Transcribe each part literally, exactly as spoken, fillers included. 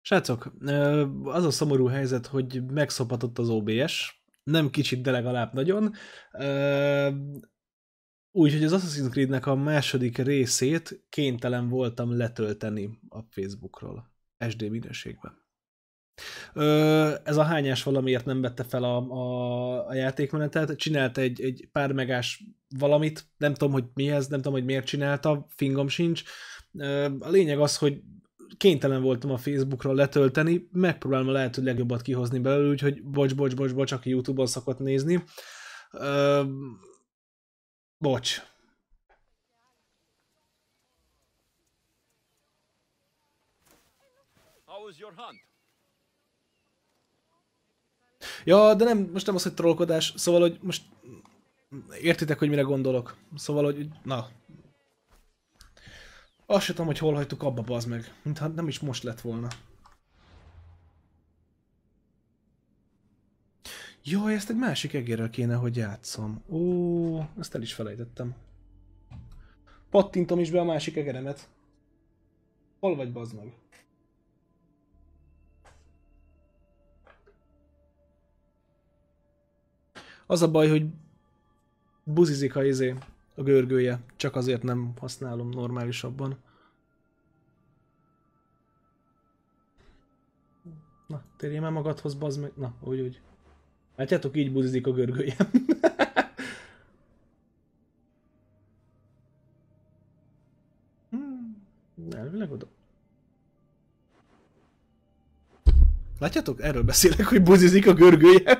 Srácok, az a szomorú helyzet, hogy megszopatott az o bé es, nem kicsit, de legalább nagyon. Úgyhogy az Assassin's Creed-nek a második részét kénytelen voltam letölteni a Facebookról, es dé minőségben. Ez a hányás valamiért nem vette fel a, a, a játékmenetet, csinált egy, egy pár megás valamit, nem tudom, hogy mi ez, nem tudom, hogy miért csinálta, fingom sincs. A lényeg az, hogy kénytelen voltam a Facebookról letölteni, megpróbálom a lehető legjobbat kihozni belőle, úgyhogy bocs, bocs, bocs, bocs, aki YouTube-on szokott nézni. Uh, bocs. Ja, de nem, most nem az, hogy trollkodás, szóval, hogy most értitek, hogy mire gondolok. Szóval, hogy na. Azt sem tudom, hogy hol hagytuk abba, bazd meg. Mintha nem is most lett volna. Jaj, ezt egy másik egérrel kéne, hogy játszom. Ó, ezt el is felejtettem. Pattintom is be a másik egeremet. Hol vagy, bazd meg? Az a baj, hogy buzizik a izé, a görgője. Csak azért nem használom normálisabban. Na, térjél már magadhoz, bazd meg. Na, úgy, úgy. Látjátok, így buzizik a görgője. hmm, elvileg oda. Látjátok? Erről beszélek, hogy buzizik a görgője.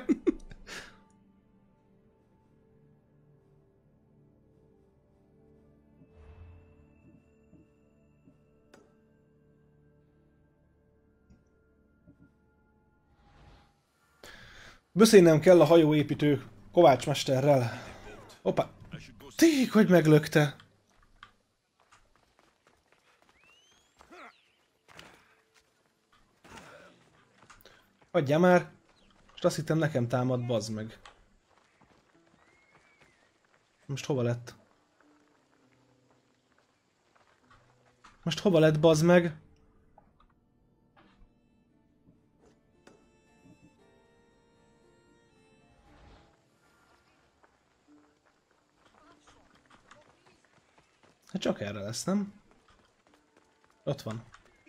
Beszélnem kell a hajóépítő Kovács mesterrel. Hoppá! Tég, hogy meglökte! Adjál már! Most azt hittem nekem támad, bazd meg. Most hova lett? Most hova lett, bazd meg? Hát csak erre lesz, nem? Ott van.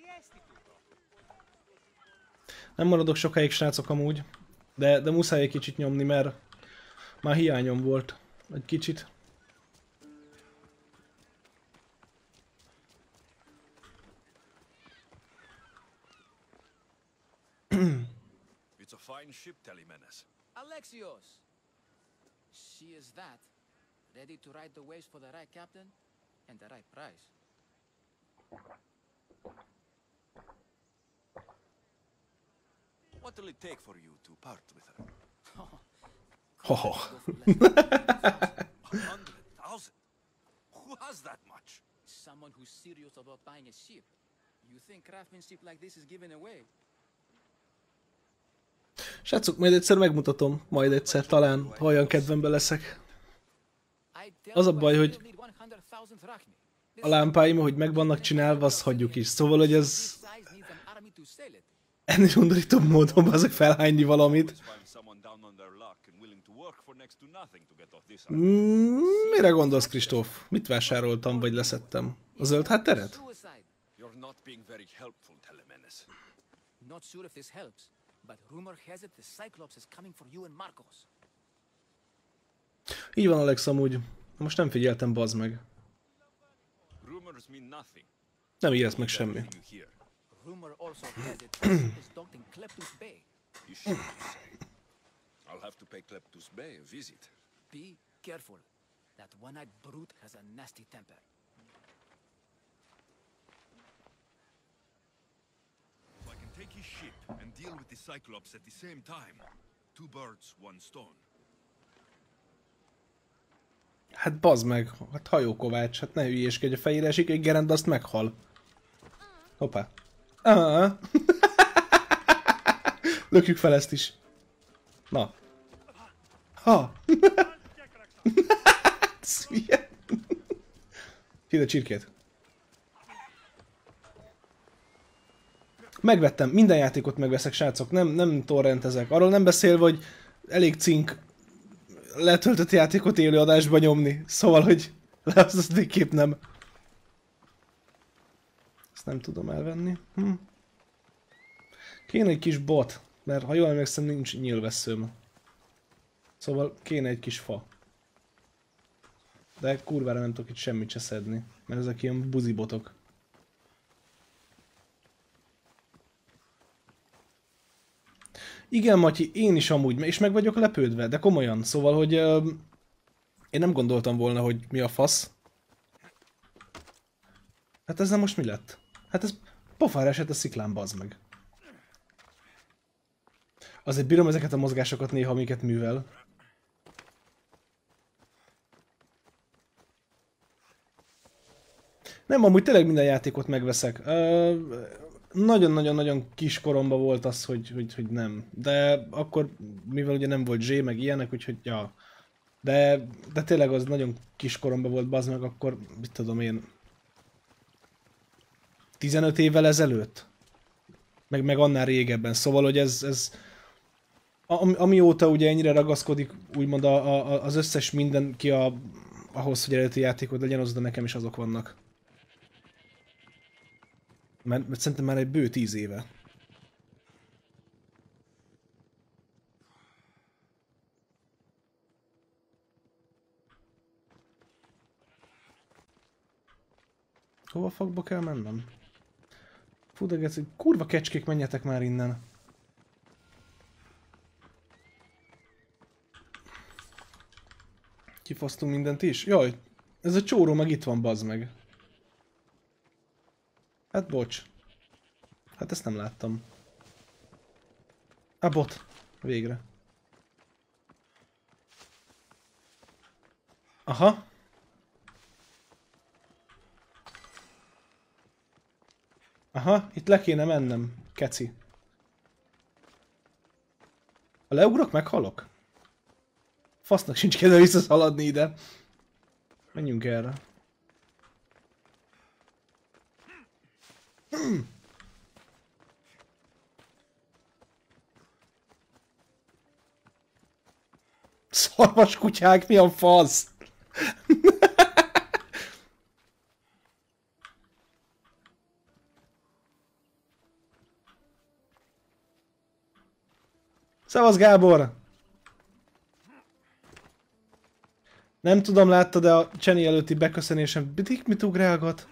Nem maradok sokáig, srácok, amúgy. De, de muszáj egy kicsit nyomni, mert már hiányom volt. Egy kicsit. It's a fine ship, Telemenes. Alexios! She is that. Ready to ride the waves for the right captain and the right price. What will it take for you to part with her? Haha. A hundred thousand? Who has that much? Someone who's serious about buying a ship. You think craftsmanship like this is given away? Srácok, majd egyszer megmutatom, majd egyszer talán, ha olyan kedvemben leszek. Az a baj, hogy a lámpáim, hogy meg vannak csinálva, azt hagyjuk is. Szóval, hogy ez ennél undorítóbb módon azok felhányni valamit. Mm, mire gondolsz, Kristóf? Mit vásároltam, vagy leszettem? A zöld hátteret? Így van, Alex, amúgy. Most nem figyeltem, bazd meg. Nem írsz meg semmi. I'll have to pay Kleptus Bey a visit. Be careful. That one-eyed brute has a nasty temper. I can take his ship and deal with the Cyclops at the same time. Two birds, one stone. Hát bazd meg, hát hajókovács, hát ne hülyéskedj, a fejére esik egy gerend, azt meghal. Hoppá. Ah. Lökjük fel ezt is. Na. Ha. Szülye. Hidd a csirkét. Megvettem, minden játékot megveszek, srácok, nem, nem torrentezek. Arról nem beszélve, hogy elég cink letöltött játékot élő adásba nyomni. Szóval, hogy le azt, azt végképp nem. Ezt nem tudom elvenni. Hm. Kéne egy kis bot, mert ha jól emlékszem, nincs nyílvesszőm. Szóval kéne egy kis fa. De kurvára nem tudok itt semmit se szedni, mert ezek ilyen buzibotok. Igen, Matyi, én is amúgy, és meg vagyok lepődve, de komolyan. Szóval, hogy uh, én nem gondoltam volna, hogy mi a fasz. Hát ezzel most mi lett? Hát ez pofára esett a sziklán, bazd meg. Azért bírom ezeket a mozgásokat néha, amiket művel. Nem, amúgy tényleg minden játékot megveszek. Nagyon-nagyon-nagyon kis koromban volt az, hogy, hogy, hogy nem. De akkor, mivel ugye nem volt zsé, meg ilyenek, úgyhogy ja. De, de tényleg az nagyon kis koromban volt, bazd meg, akkor, mit tudom én, tizenöt évvel ezelőtt? Meg, meg annál régebben. Szóval, hogy ez, ez ami, amióta ugye ennyire ragaszkodik, úgymond a, a, az összes mindenki a, ahhoz, hogy eredeti játékot legyen, az, de nekem is azok vannak. Mert, mert szerintem már egy bő tíz éve. Hova fogba kell mennem? Fú, de geci, kurva kecskék, menjetek már innen. Kifasztunk mindent is? Jaj, ez a csóró meg itt van, bazd meg. Hát bocs. Hát ezt nem láttam. A bot. Végre. Aha. Aha, itt le kéne mennem, keci. Ha leugrok, meghalok? Fasznak sincs kedve visszaszaladni ide. Menjünk erre. Hmm. Szarvas kutyák, mi a fasz? Szevasz, Gábor! Nem tudom, láttad, de a Cseni előtti beköszönésem bitik mit ugrálgat?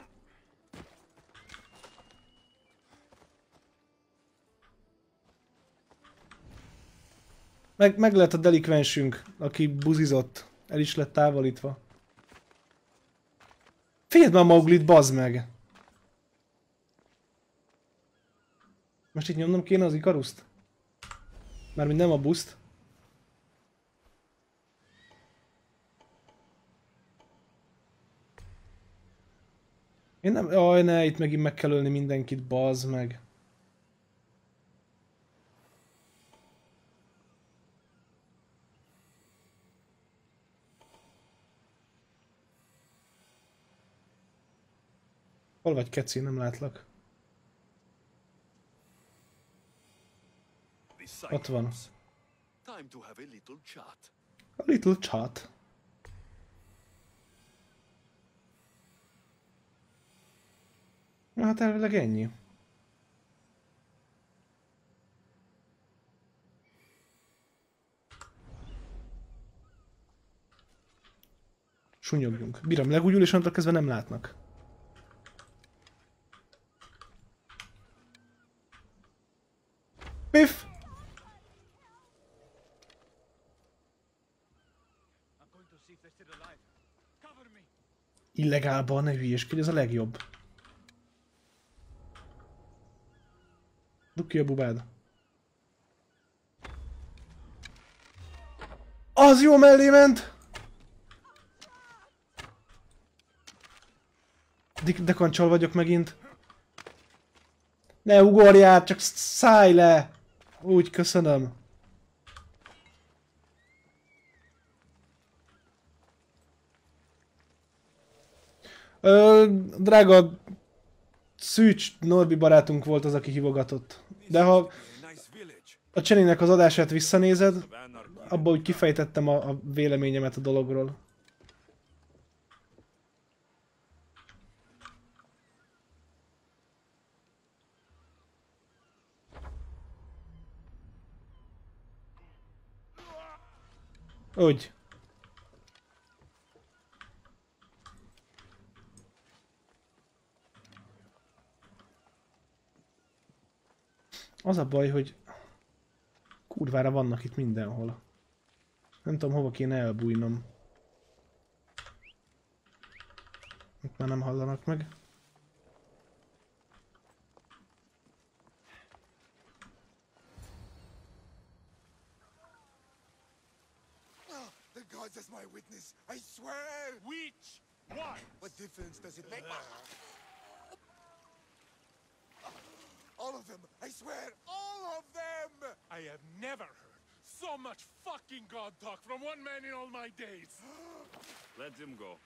Meg, meg lett a delikvensünk, aki buzizott. El is lett távolítva. Figyeld már Mauglit, bazd meg! Most itt nyomnom kéne az Ikaruszt? Mármint nem a buszt. Én nem... Jaj, ne, itt megint meg kell ölni mindenkit, bazd meg. Hol vagy, keci? Nem látlak. Ott van. Time to have a little chat. A little chat. Na hát elvileg ennyi. Sunyogjunk. Bírom, legúgyul és onnantól kezdve nem látnak. Piff! Illegálban, ne hülyéskedj, ez a legjobb. Dugd ki a bubád. Az jó mellé ment! Dekancsal vagyok megint. Ne ugorjál, csak szállj le! Úgy, köszönöm. Ö, drága Szűcs Norbi barátunk volt az, aki hívogatott. De ha a Csenének az adását visszanézed, abban úgy kifejtettem a, a véleményemet a dologról. Úgy. Az a baj, hogy kurvára vannak itt mindenhol. Nem tudom, hova kéne elbújnom. Itt már nem hallanak meg. The gods as my witness, I swear! Which? What? What difference does it make? All of them, I swear, all of them! I have never heard so much fucking god talk from one man in all my days. Let him go.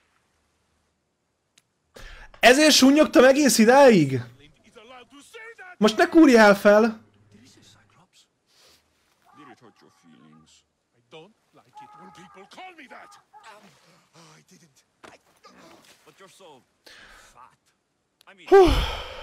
Ezért sunnyogtam egész idáig? Is allowed to say that. Most ne kúrjál fel! Did he say Cyclops? Did it hurt your feelings? I don't like it when people call me that. Um, oh, I didn't. I... But you're so fat. I mean, big,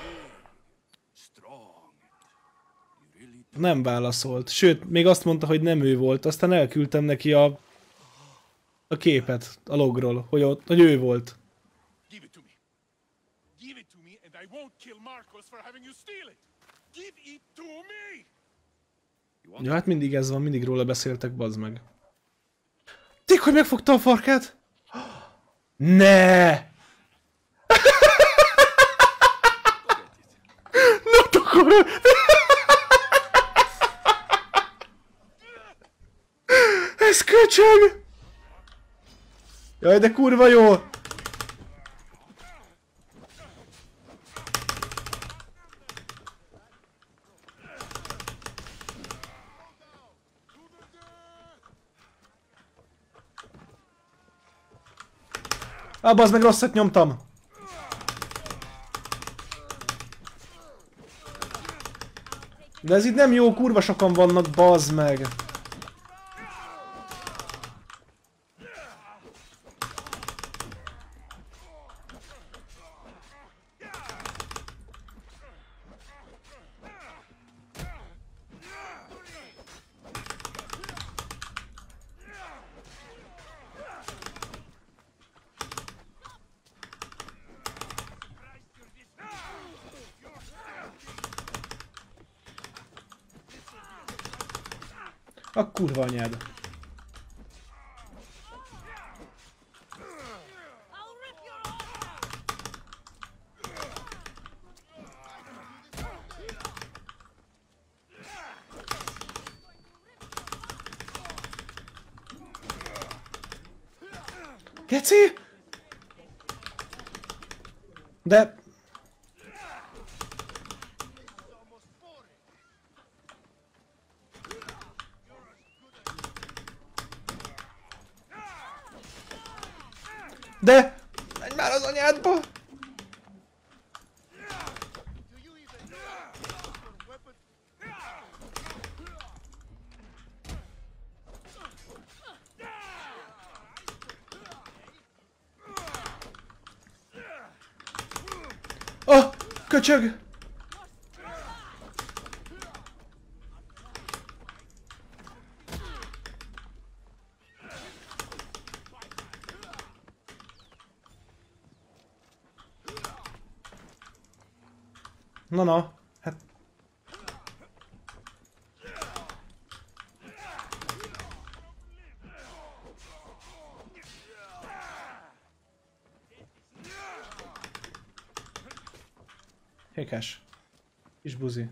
strong. You really Nem válaszolt. Sőt, még azt mondta, hogy nem ő volt. Aztán elküldtem neki a, a képet a logról, hogy, ott, hogy ő volt. Give it to me. Give it to me and I won't kill Marcos for having you steal it. Give it to me. Ja, hát mindig ez van, mindig róla beszéltek, bazd meg. Tik, hogy megfogta a farkát? Ne! Nem tudom! Ez köcsög! Jaj, de kurva jó! Ah, bazd meg, rosszat nyomtam! De ez itt nem jó, kurva sokan vannak, bazd meg! A kurva anyád. Geci? De... De! Menj már az anyádba! Oh! Köcsög! Na na, hát... Hékás. Kis buzi.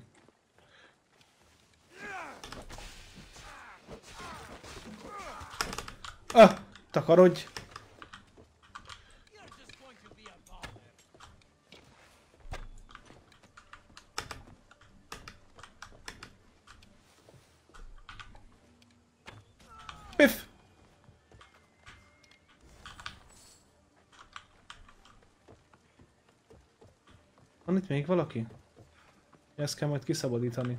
Ah! Takarodj! Piff! Na Van itt még valaki? Ezt kell majd kiszabadítani.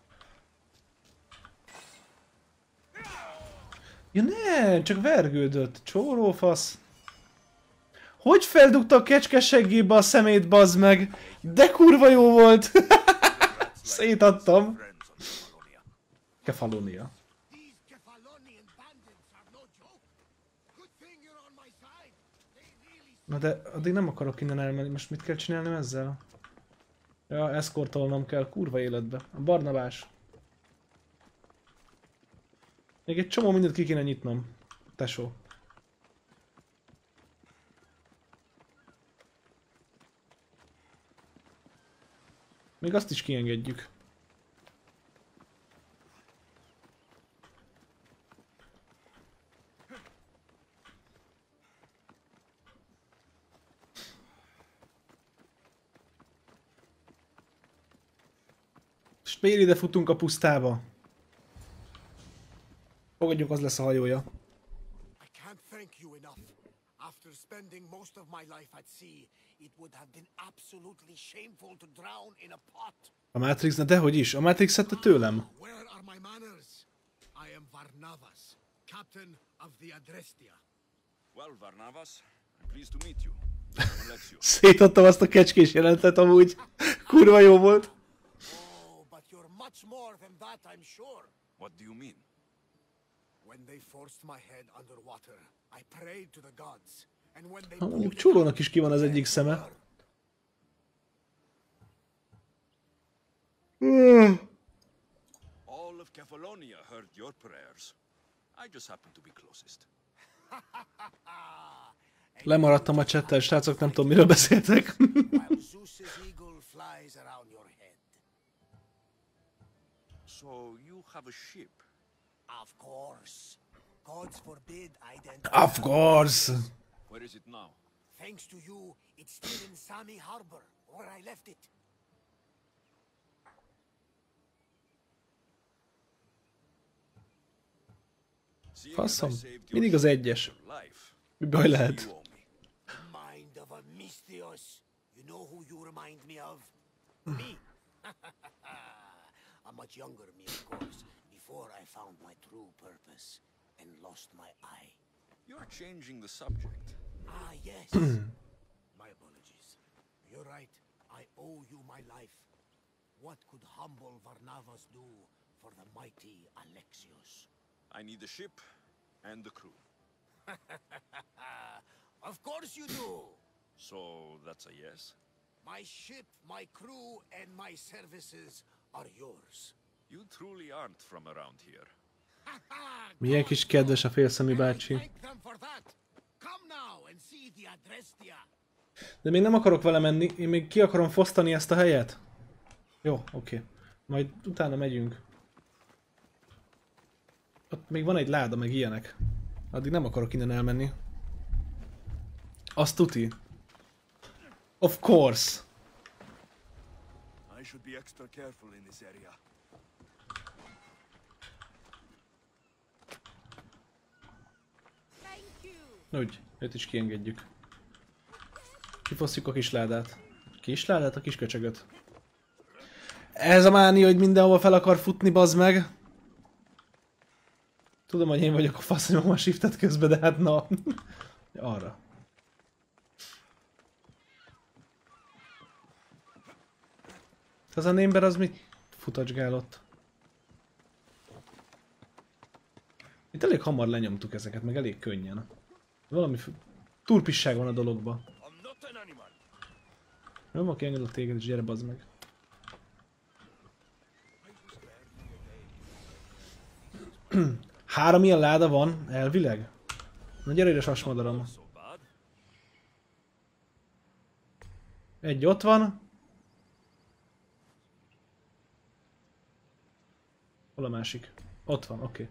Ja ne, csak vergődött. Csórófasz. Hogy feldugta a kecske seggébe a szemét, bazd meg? De kurva jó volt! Szétadtam. Kefalonia. Na de addig nem akarok innen elmenni, most mit kell csinálni ezzel? Ja, eszkortolnom kell, kurva életbe. A Barnabás. Még egy csomó mindent ki kéne nyitnom. Tesó. Még azt is kiengedjük. És miért ide futunk a pusztába? Fogadjuk, az lesz a hajója. I can't thank you enough. After spending most of my life at sea, it would have been absolutely shameful to drown in a pot. A Matrix, na dehogy is, a Matrix szedte tőlem. Where are my manners? I am Varnavas, captain of the Adrestia. Well, Varnavas, I'm pleased to meet you. I'm Alexios. Szétadtam azt a kecskés jelentet amúgy. Kurva jó volt. Oh, but you're much more than that, I'm sure. What do you mean? When they forced my head underwater, I prayed to the gods. And when they Ha, mondjuk Csúrónak is ki van az egyik szeme. All of Kefalonia heard your prayers. I just happen to be closest. Lemaradtam a csettel, srácok, nem tudom miről beszéltek. while Zeus's eagle flies around your head. So you have a ship. Of course. Gods forbid I'd enter. Of course. Where is it now? Thanks to you, it's still in Sami Harbor, where I left it. Seeing as I Faszom, saved your mindig az ship egyes. and your life, Mi baj you lehet? owe me. Mind of a Misthios. You know who you remind me of? Me. A much younger me, of course, before I found my true purpose and lost my eye. You're changing the subject. Ah, yes. My apologies. You're right. I owe you my life. What could humble Varnavas do for the mighty Alexios? I need the ship and the crew. Of course you do. So that's a yes? My ship, my crew, and my services are yours. You truly aren't from around here. Milyen kis kedves a félszemű bácsi. Thank them for that. Come now and see the Adrestia. De még nem akarok vele menni, én még ki akarom fosztani ezt a helyet. Jó, oké. Okay. Majd utána megyünk. Ott még van egy láda, meg ilyenek. Addig nem akarok innen elmenni. Azt tuti. Of course. I should be extra careful in this area. Úgy, őt is kiengedjük. Kifosztjuk a kisládát. Kisládát? A kisköcsögöt. Ez a mánia, hogy mindenhova fel akar futni, bazd meg. Tudom, hogy én vagyok a faszonyom a shiftet közben, de hát na. Arra. Az a némber az mit futacsgál ott? Itt elég hamar lenyomtuk ezeket, meg elég könnyen. Valami turpisság van a dologban. Nem, aki engedett téged, és gyere, bazd meg. Három ilyen láda van, elvileg? Na gyere ide, sasmadaram. Egy ott van. Hol a másik? Ott van, oké. Okay.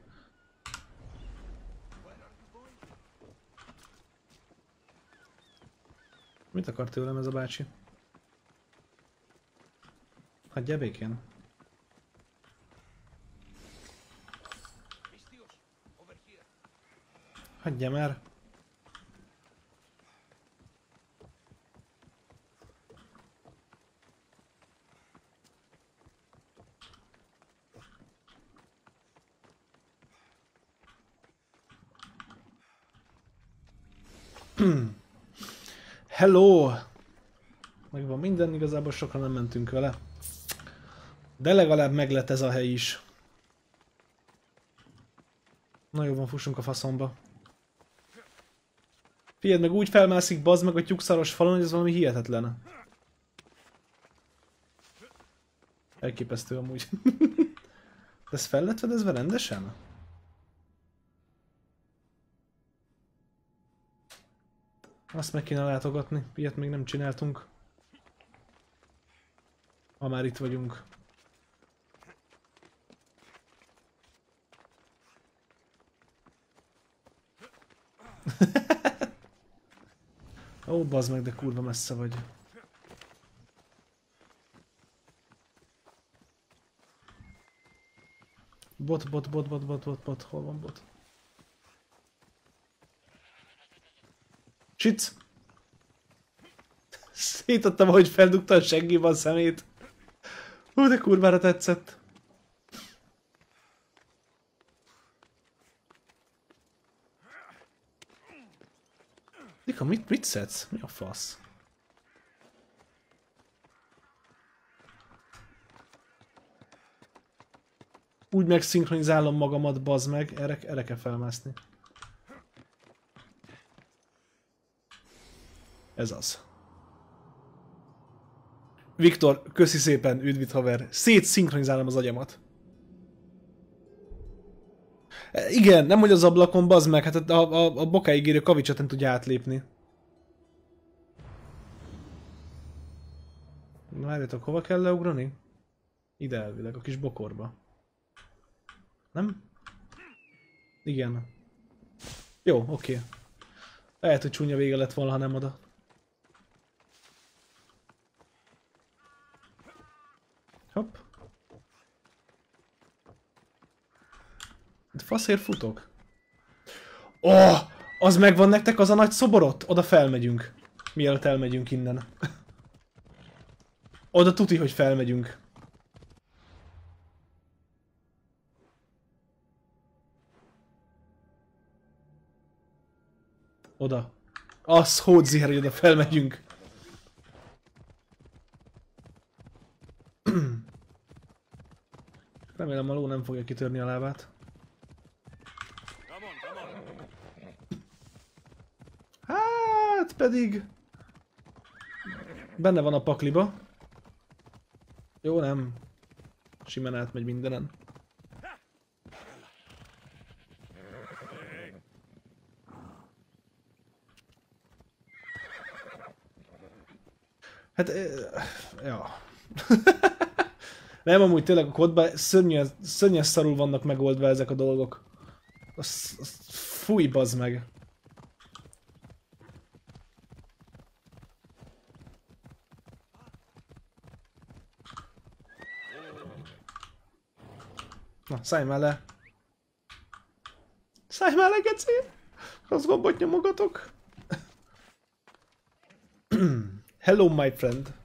Mit akar tőlem ez a bácsi? Hagyjál békén. Hagyjál már. Hello! Megvan minden, igazából sokan nem mentünk vele. De legalább meg lett ez a hely is. Na jó van, fussunk a faszomba. Figyeld meg, úgy felmászik bazd meg a tyúkszaros falon, hogy ez valami hihetetlen. Elképesztő amúgy. De ez fel lett fedezve rendesen? Azt meg kéne látogatni, ilyet még nem csináltunk. Ha már itt vagyunk. Ó, bazd meg, de kurva messze vagy. Bot, bot, bot, bot, bot, bot, bot, hol van bot? Sic! Szétadtam, ahogy feldugta a seggébe a szemét. Hú, de kurvára tetszett. Dika, mit, mit szedsz? Mi a fasz? Úgy megszinkronizálom magamat, bazd meg, erre, erre kell felmászni. Ez az. Viktor, köszi szépen, üdvít haver. Szétszinkronizálom az agyamat. E, igen, nem hogy az ablakon, bazd meg, hát a, a, a bokáig érő kavicsot nem tudja átlépni. Na, várjátok, hova kell leugrani? Ide elvileg, a kis bokorba. Nem? Igen. Jó, oké. Lehet, hogy csúnya vége lett volna, ha nem oda. Hopp. Faszért futok. Ó, oh, az megvan nektek az a nagy szoborot? Oda felmegyünk. Mielőtt elmegyünk innen. Oda tuti, hogy felmegyünk. Oda. Az hódziher, hogy oda felmegyünk. Remélem a ló nem fogja kitörni a lábát. Hát pedig... Benne van a pakliba. Jó, nem. Simán átmegy mindenen. Hát... Ja. Nem, amúgy tényleg a kodban szörnyes, szörnyes szarul vannak megoldva ezek a dolgok. Az, az, fúj, bazd meg. Na, szállj már le. Szállj már le, geci! Az gombot nyomogatok. Hello, my friend.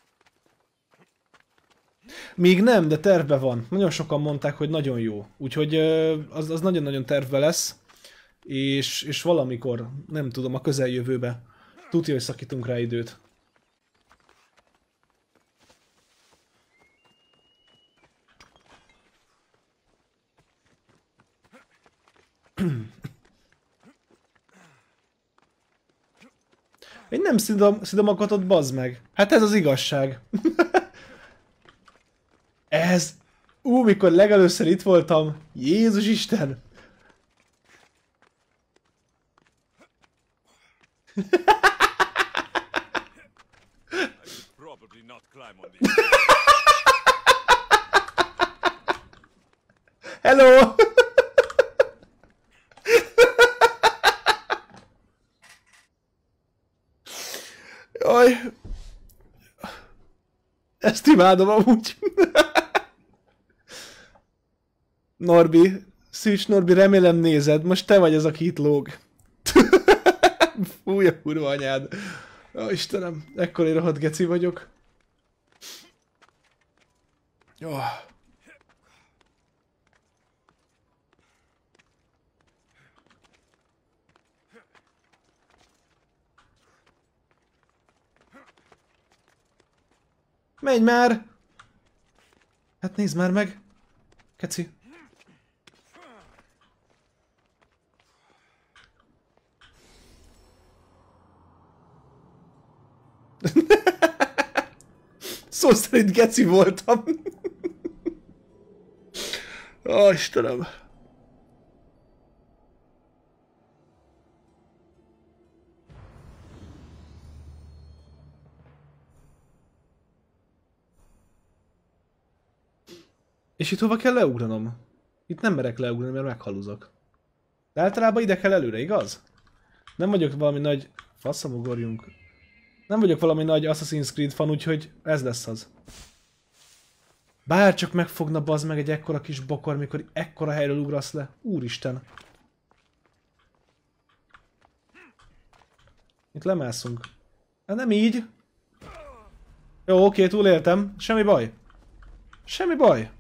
Még nem, de tervbe van. Nagyon sokan mondták, hogy nagyon jó. Úgyhogy az, az nagyon-nagyon tervbe lesz. És, és valamikor, nem tudom, a közeljövőbe. Tudja, hogy szakítunk rá időt. Én nem szidom, szidom a katot, bazd meg. Hát ez az igazság. Ez... Ú, mikor legelőször itt voltam. Jézus Isten! Hello! Jaj! Ezt imádom amúgy. Norbi, Szűcs Norbi, remélem nézed, most te vagy az, aki itt lóg. Fúj a kurva anyád. Ó, Istenem, ekkor rohadt geci vagyok. Jó. Menj már! Hát nézd már meg! Keci. Szó szerint geci voltam. Ó, Istenem. És itt hova kell leugranom? Itt nem merek leugrani, mert meghaluzok. De általában ide kell előre, igaz? Nem vagyok valami nagy... Faszom, ugorjunk. Nem vagyok valami nagy Assassin's Creed fan, úgyhogy ez lesz az. Bárcsak megfogna bazd meg egy ekkora kis bokor, mikor ekkora helyről ugrasz le. Úristen. Itt lemászunk. Hát nem így. Jó, oké, túléltem. Semmi baj. Semmi baj.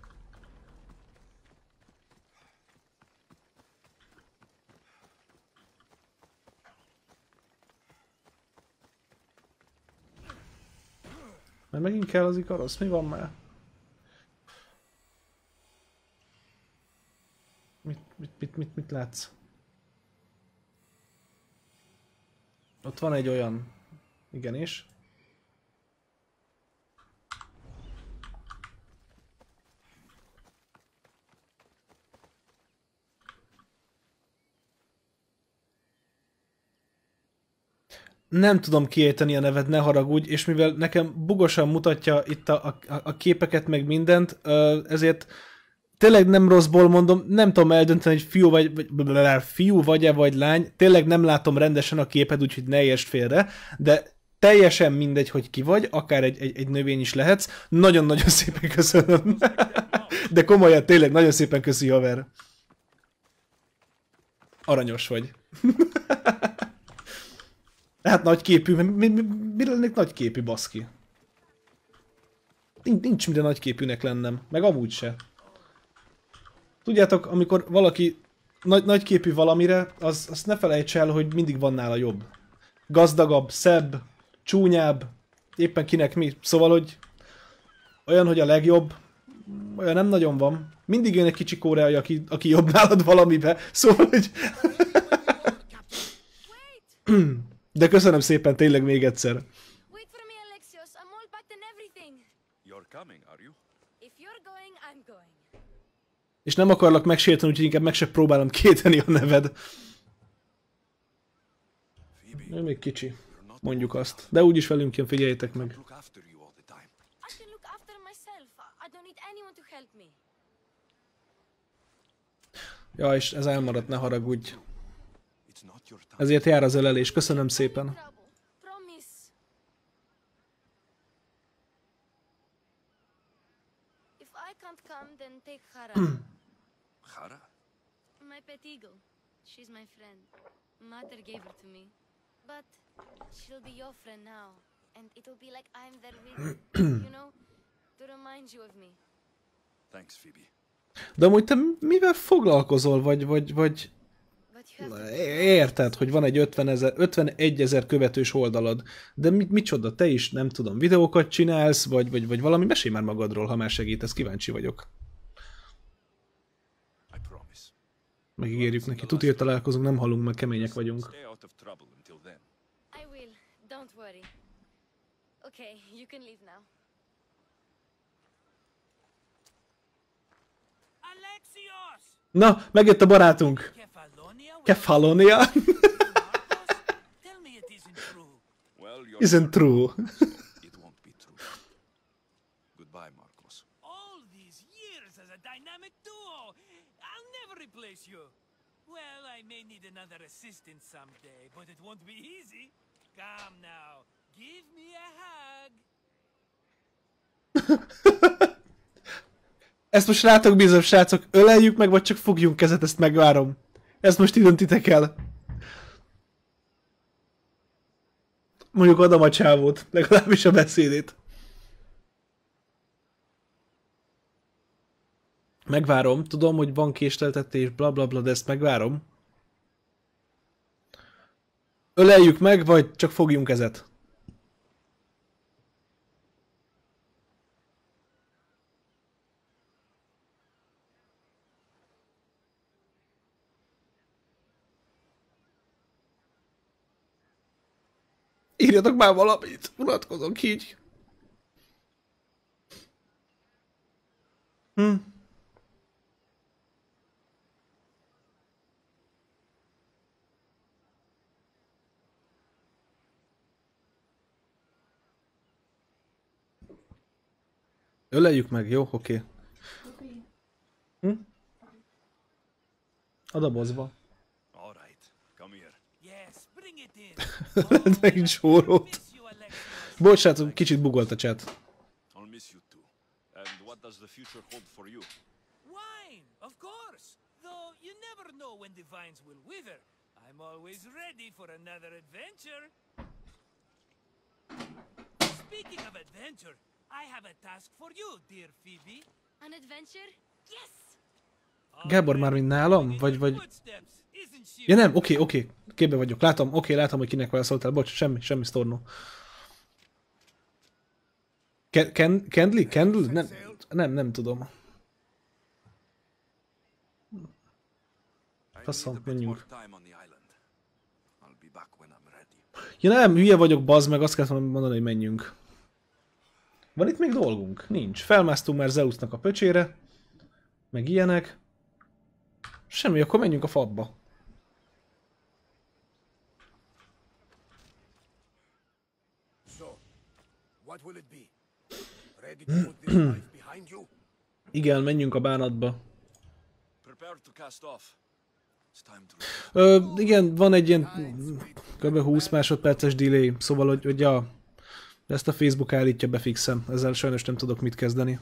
Mert megint kell az Ikarosz, mi van már? Mit, mit, mit, mit, mit látsz? Ott van egy olyan... Igen, és? Nem tudom kiejteni a neved, ne haragudj, és mivel nekem bugosan mutatja itt a, a, a képeket, meg mindent, ezért tényleg nem rosszból mondom, nem tudom eldönteni, hogy fiú vagy, vagy fiú vagy-e, vagy lány, tényleg nem látom rendesen a képed, úgyhogy ne értsd félre, de teljesen mindegy, hogy ki vagy, akár egy, egy, egy növény is lehetsz. Nagyon-nagyon szépen köszönöm. De komolyan, tényleg nagyon szépen köszi, haver. Aranyos vagy. Hát nagyképű, mi, mi, mi lennék nagyképű, baszki? Nincs, nincs minden nagyképűnek lennem, meg amúgy se. Tudjátok, amikor valaki nagy, nagyképű valamire, az, azt ne felejts el, hogy mindig van nála jobb. Gazdagabb, szebb, csúnyább, éppen kinek mi. Szóval, hogy olyan, hogy a legjobb, olyan nem nagyon van. Mindig jön egy kicsi koreai, aki, aki jobb nálad valamibe. Szóval, hogy... De köszönöm szépen tényleg még egyszer. Wait for me, Alexios. I'm all packed and everything. You're coming, are you? If you're going, I'm going. És nem akarlak megsérteni, úgyhogy inkább meg se próbálom kéteni a neved. Ő még kicsi, mondjuk azt. De úgyis velünk jön, figyeljétek meg. Look after you all the time. I can look after myself. I don't need anyone to help me. Ja, és ez elmaradt, ne haragudj. It's not your time. Ezért jár az ölelés, köszönöm szépen. Trouble. Promise. If I can't come, then take Hara. Hara? My pet eagle. She's my friend. Mother gave her to me. But she'll be your friend now. And it'll be like I'm there with you, you know? To remind you of me. Thanks, Phoebe. De amúgy te mivel foglalkozol, vagy, vagy, vagy... But you have to Érted, hogy van egy ötvenegy ezer követős oldalad, de mit, micsoda, te is, nem tudom, videókat csinálsz, vagy, vagy, vagy valami, mesélj már magadról, ha már segítesz, kíváncsi vagyok. I promise. Megígérjük neki, tuti, találkozunk, nem halunk, meg kemények vagyunk. Stay out of trouble until then. I will. Don't worry. Okay, you can leave now. Alexios! Na, megjött a barátunk! Kefalonia? Kefalonia? Marcos? Tell me it isn't true. Well, you're Isn't true. It won't be true. Goodbye, Marcos. All these years as a dynamic duo. I'll never replace you. Well, I may need another assistant someday, but it won't be easy. Come now, give me a hug. Ezt most rátok bízom, srácok, öleljük meg, vagy csak fogjunk kezet, ezt megvárom. Ezt most ti döntitek el. Mondjuk adom a csávót, legalábbis a beszédét. Megvárom, tudom, hogy van késleltetés, bla bla bla, de ezt megvárom. Öleljük meg, vagy csak fogjunk kezet. Írjatok már valamit, unatkozok így. Hm. Öleljük meg, jó? Oké. Okay. Hm? A dobozba. All right, come here. Yes, bring it in. Lehet megint sórót. Miss you, Alexios. Bocsánat, kicsit bugolt a chat. I'll miss you too. And what does the future hold for you? Wine, of course. Though you never know when the vines will wither. I'm always ready for another adventure. Speaking of adventure, I have a task for you, dear Phoebe. An adventure? Yes! Gábor már mint nálam? Vagy, vagy... Footsteps, isn't she? Ja nem, oké, oké. Képbe vagyok. Látom, oké, látom, hogy kinek válaszoltál. Bocs, semmi, semmi sztornó. Ken, Ken, Kendley? Kendley? Nem, nem, nem tudom. Faszom, menjünk. Ja nem, hülye vagyok, bazd meg, azt kellett mondani, hogy menjünk. Van itt még dolgunk? Nincs. Felmásztunk már Zeusnak a pöcsére. Meg ilyenek. Semmi, akkor menjünk a fadba. So, what will it be? Ready to put this life behind you? Igen, menjünk a bánatba. Prepare to cast off. It's time to... Ö, igen, van egy ilyen kb. húsz másodperces delay, szóval, hogy, hogy ja, ezt a Facebook állítja be fixen. Ezzel sajnos nem tudok mit kezdeni.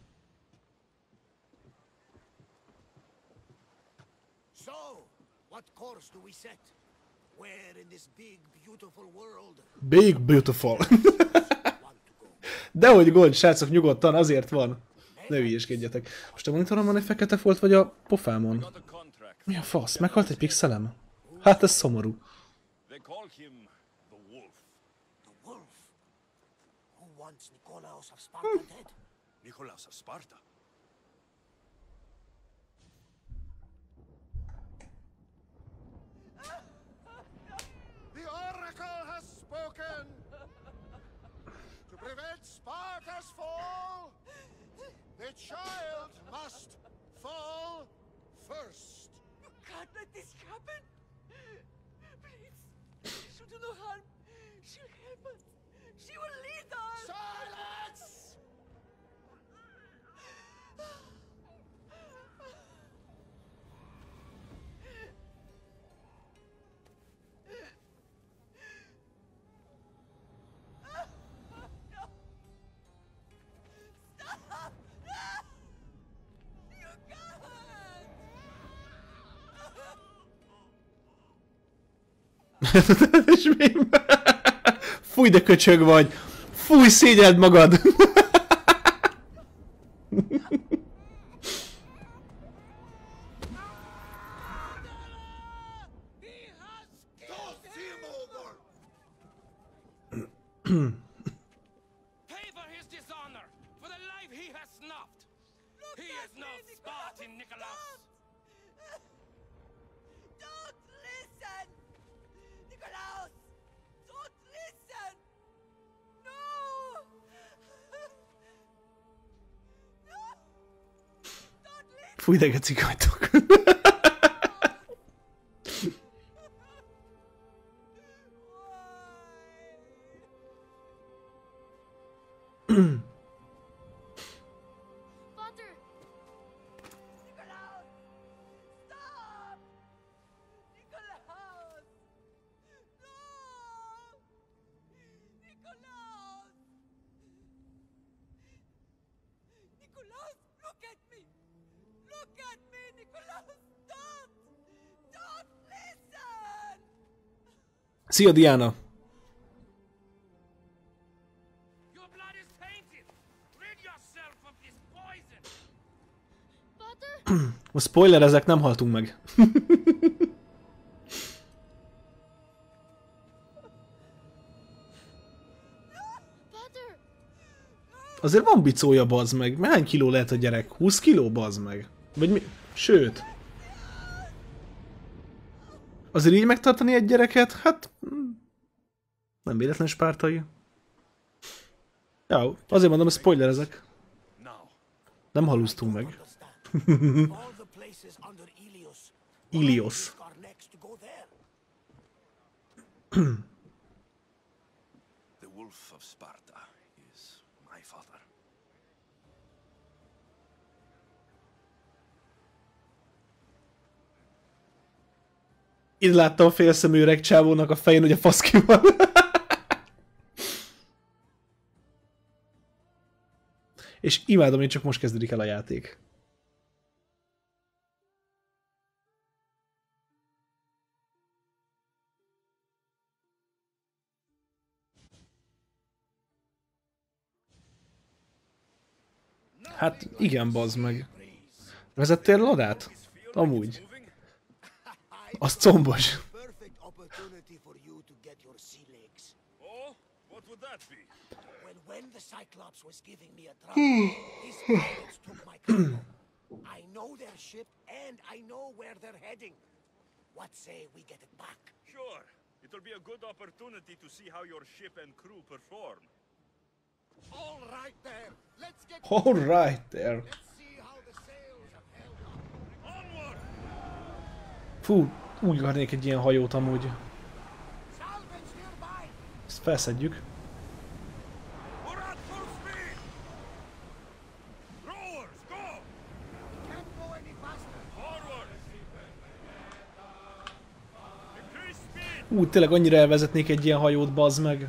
So, what course do we set? Where in this big, beautiful world Big Beautiful. want to go? Dehogy gond, srácok, nyugodtan, azért van. Ne hülyéskedjetek. Most a monitoron van egy fekete folt, vagy a pofámon? Got a contract. Mi a fasz? Meghalt egy pixelem? Hát ez szomorú. They call him the Wolf. The wolf? Who wants Nikolaos of Sparta dead? Nicolaus of Sparta. The oracle has spoken! To prevent Sparta's fall, the child must fall first. You can't let this happen. Please, she'll do no harm. She'll help us. She will lead us. Silence! És mi? Fúj, de köcsög vagy! Fúj, szégyeld magad! Pay for his dishonor, for the life he has snuffed. He is no Spartan, Nikolaus. Don't listen! Nikolaus! Don't listen! No! No! Don't listen! Fúj, de gecik vagytok. Father! Nikolaus! Stop! Nikolaus! No! Nikolaus! Nikolaus, look at me! Look at me, Nikolaus! Don't! Don't listen! Szia, Diana! Your blood is tainted. Rid yourself of this poison. Father! A spoiler, ezek nem haltunk meg. Father! Azért van bicója, bazd meg. Hány kiló lehet a gyerek? húsz kiló, bazd meg? Vagy mi? Sőt. Azért így megtartani egy gyereket? Hát... Nem véletlen spártai. Ja, azért mondom, hogy spoilerezek. Now, Nem halusztunk meg. Understand. Of all the places under Ilios, Ilios. are next to go there. the wolf of Sparta is my father. Itt láttam a félszemű öreg csávónak a fején, hogy a fasz ki van. És imádom, hogy csak most kezdődik el a játék. Hát igen, bazd meg. Vezettél Ladát? Amúgy. Az combos. Perfect opportunity for you to get your sea legs. Oh, what would that be? When when the Cyclops was giving me a trouble, his pilots took my cargo. I know their ship and I know where they're heading. What say we get it back? Sure. It'll be a good opportunity to see how your ship and crew perform. All right there. Let's get All right there. let's see how the sails have held up. Onward! Fú, úgy akarnék egy ilyen hajót amúgy. Salvage nearby. Ezt felszedjük. We're at full speed! Rowers, go! Can't go any faster. Forward! Increase speed! Úgy tényleg annyira elvezetnék egy ilyen hajót, bazd meg.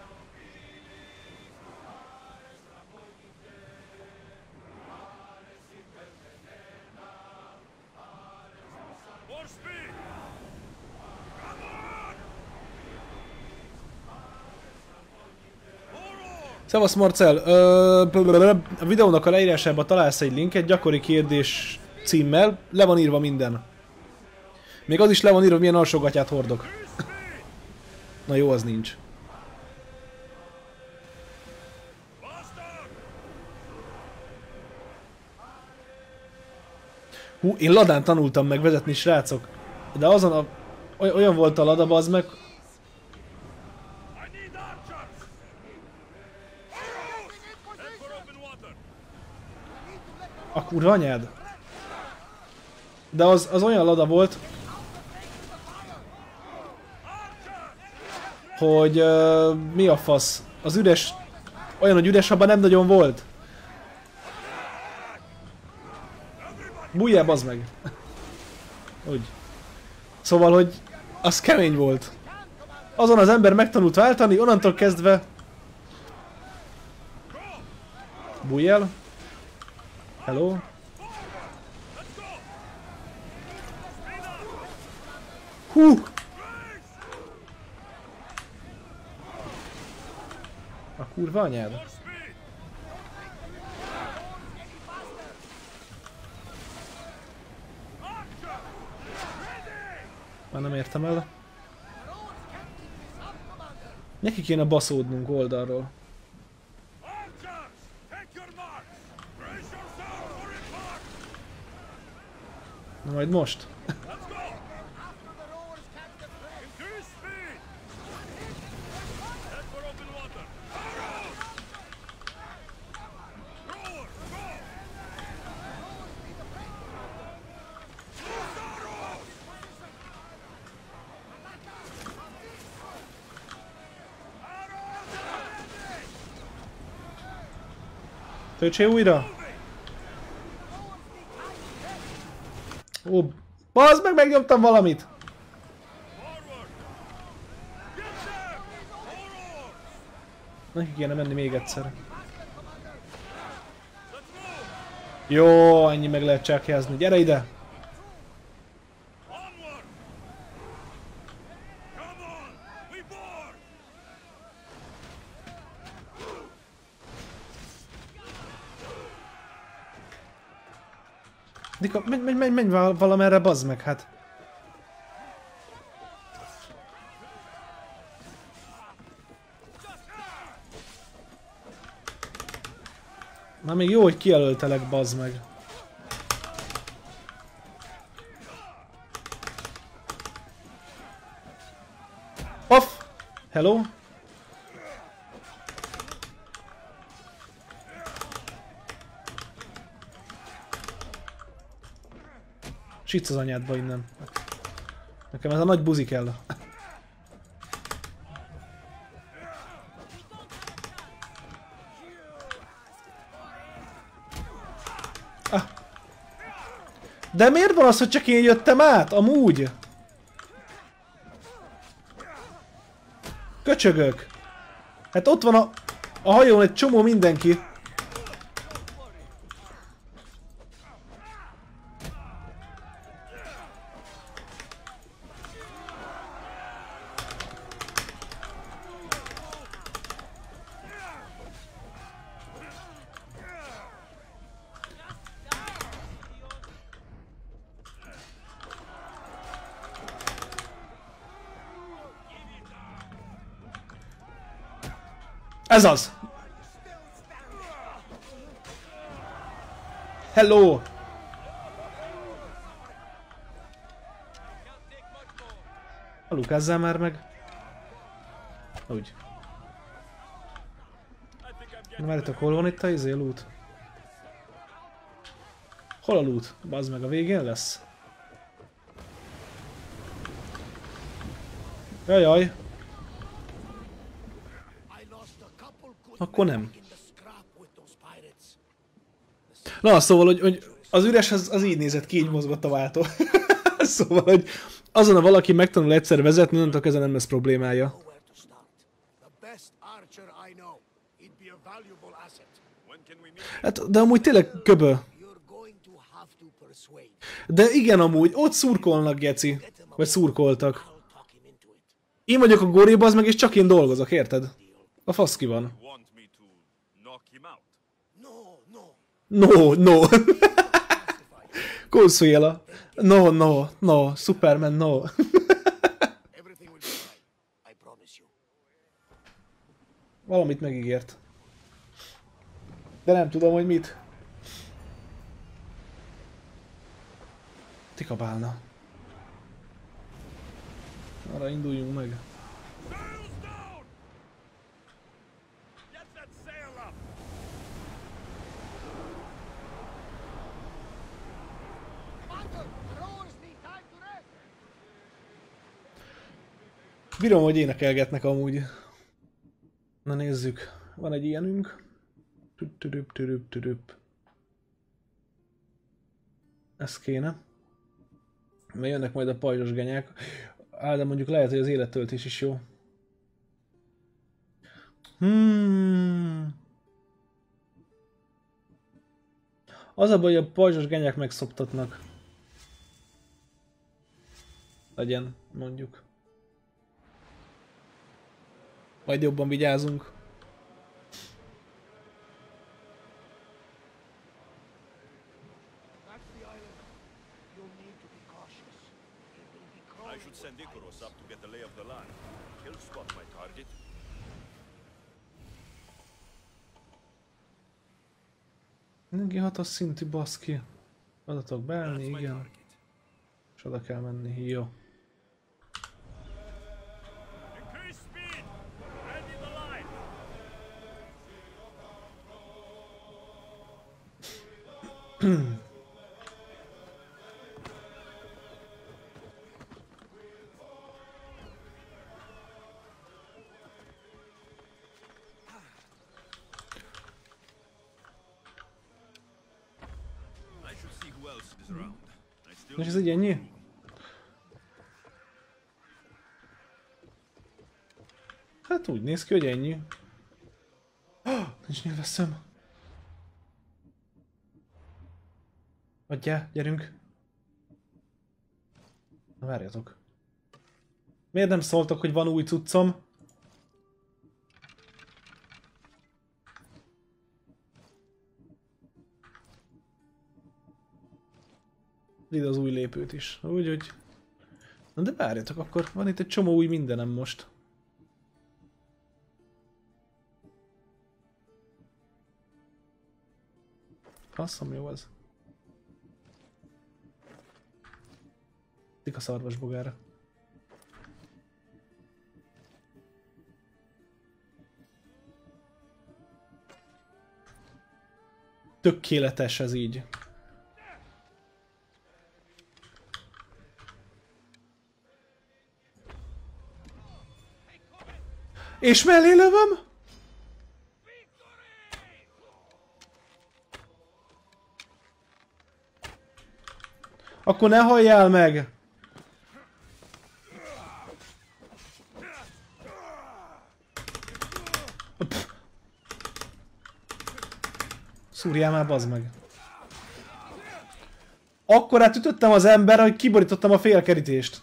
More speed! Come on! Forward! Szevasz Marcel, Ö, a videónak a leírásában találsz egy linket, gyakori kérdés címmel, le van írva minden. Még az is le van írva, milyen alsógatyát hordok. Na jó, az nincs. Faster! Hú, én Ladán tanultam meg vezetni, srácok. De azon a... oly- olyan volt a Lada, bazd meg. I need archers! Arrows! Head for open water! A kurva anyád. De az, az olyan Lada volt, hogy uh, mi a fasz? Az üres... Olyan, hogy üres abban nem nagyon volt. Bújjál, bazd meg. Úgy. Szóval, hogy az kemény volt. Azon az ember megtanult váltani, onnantól kezdve... Bújjál. Hello. Hú! A kurva anyád. More speed! Archer! Ready! Már nem értem el. Neki kéne baszódnunk oldalról. Archers! Take your marks! Brace yourselves for impact! Na majd most. Let's go! Increase speed! Head for open water! Arrows! Rowers, go! Loose arrows! Arrows ready! Töltsé újra! Ó, bazd meg, megnyomtam valamit! Forward! Get them! Forward! Neki kéne menni még egyszer. Let's move! Jó, ennyi meg lehet csákjázni. Gyere ide! Onward! Come on! We board! Dika, menj, menj, menj, menj val- valamerre, bazd meg, hát. Na még jó, hogy kijelöltelek, bazd meg. Off! Hello? Sitsz az anyádba innen. Nekem ez a nagy buzi kell. Ah. De miért van az, hogy csak én jöttem át? Amúgy? Köcsögök. Hát ott van a, a hajón egy csomó mindenki. Ez az! Hello! Lukázzál már meg. Úgy. Na várjátok, hol van itt a izé loot? Hol a loot? Bazd meg, a végén lesz? Jajjaj. Akkor nem. Na, szóval, hogy, hogy az üres az, az így nézett ki, így mozgott a váltó. Szóval, hogy azon, ha valaki megtanul egyszer vezetni, onnantól kezdve nem lesz problémája. Hát, de amúgy tényleg köbö. De igen, amúgy, ott szurkolnak, geci. Vagy szurkoltak. Én vagyok a góréba, az meg, és csak én dolgozok, érted? A fasz ki van. No, no. Consuela. No, no, no. Superman, no. Valamit megígért. De nem tudom, hogy mit. Tikabálna. Arra induljunk meg. Bírom, hogy énekelgetnek amúgy. Na nézzük. Van egy ilyenünk. Tüdüp, tüdüp, tüdüp. Ez kéne. Mert jönnek majd a pajzsos genyák. Á, de mondjuk lehet, hogy az élettöltés is jó. Hmm. Az a baj, hogy a pajzsos genyák megszoptatnak. Legyen, mondjuk. Majd jobban vigyázunk. I should send Icarus up to get the lay of the land. He'll spot my target. Mindenki hatos szintű, baszki. Oda tudok beállni, igen. És oda kell menni, jó. És ez egy ennyi? Hát úgy néz ki, hogy ennyi. Oh, nincs nyilvesszem. Adjál, gyerünk. Na várjatok. Miért nem szóltok, hogy van új cuccom? Ide az új lépőt is. Úgy, hogy... Na de várjatok, akkor van itt egy csomó új mindenem most. Faszom, jó az. Tik a szarvasbogára. Tökéletes ez így. És mellé lövöm? Akkor ne halljál meg! Pff. Szúrjál már, bazd meg! Akkor átütöttem az ember, hogy kiborítottam a félkerítést.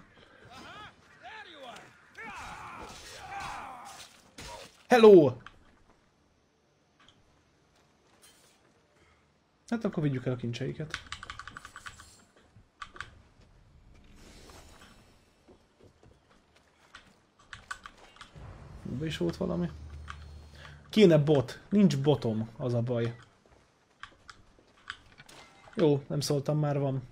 Hello! Hát akkor vigyük el a kincseiket. Ebben is volt valami. Kéne bot. Nincs botom, az a baj. Jó, nem szóltam, már van.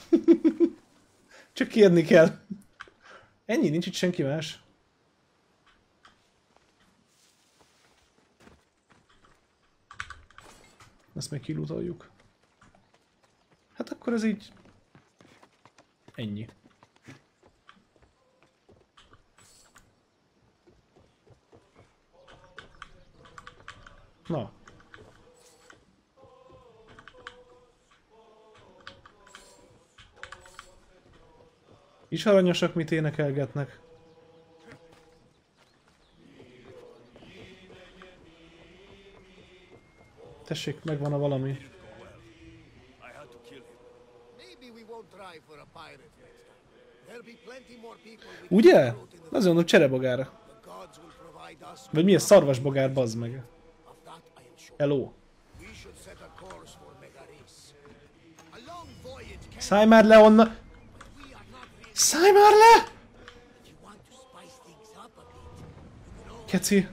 Csak kérni kell. Ennyi, nincs itt senki más. Ezt még kilutoljuk. Hát akkor ez így... Ennyi. Na. Is aranyosak, mit énekelgetnek. Tessék, megvan a valami. Ugye? Azért mondom, cserebogár. Vagy mi a szarvasbogár, bazd meg. Hello. Szállj már le onnan! Szállj már le! Keci.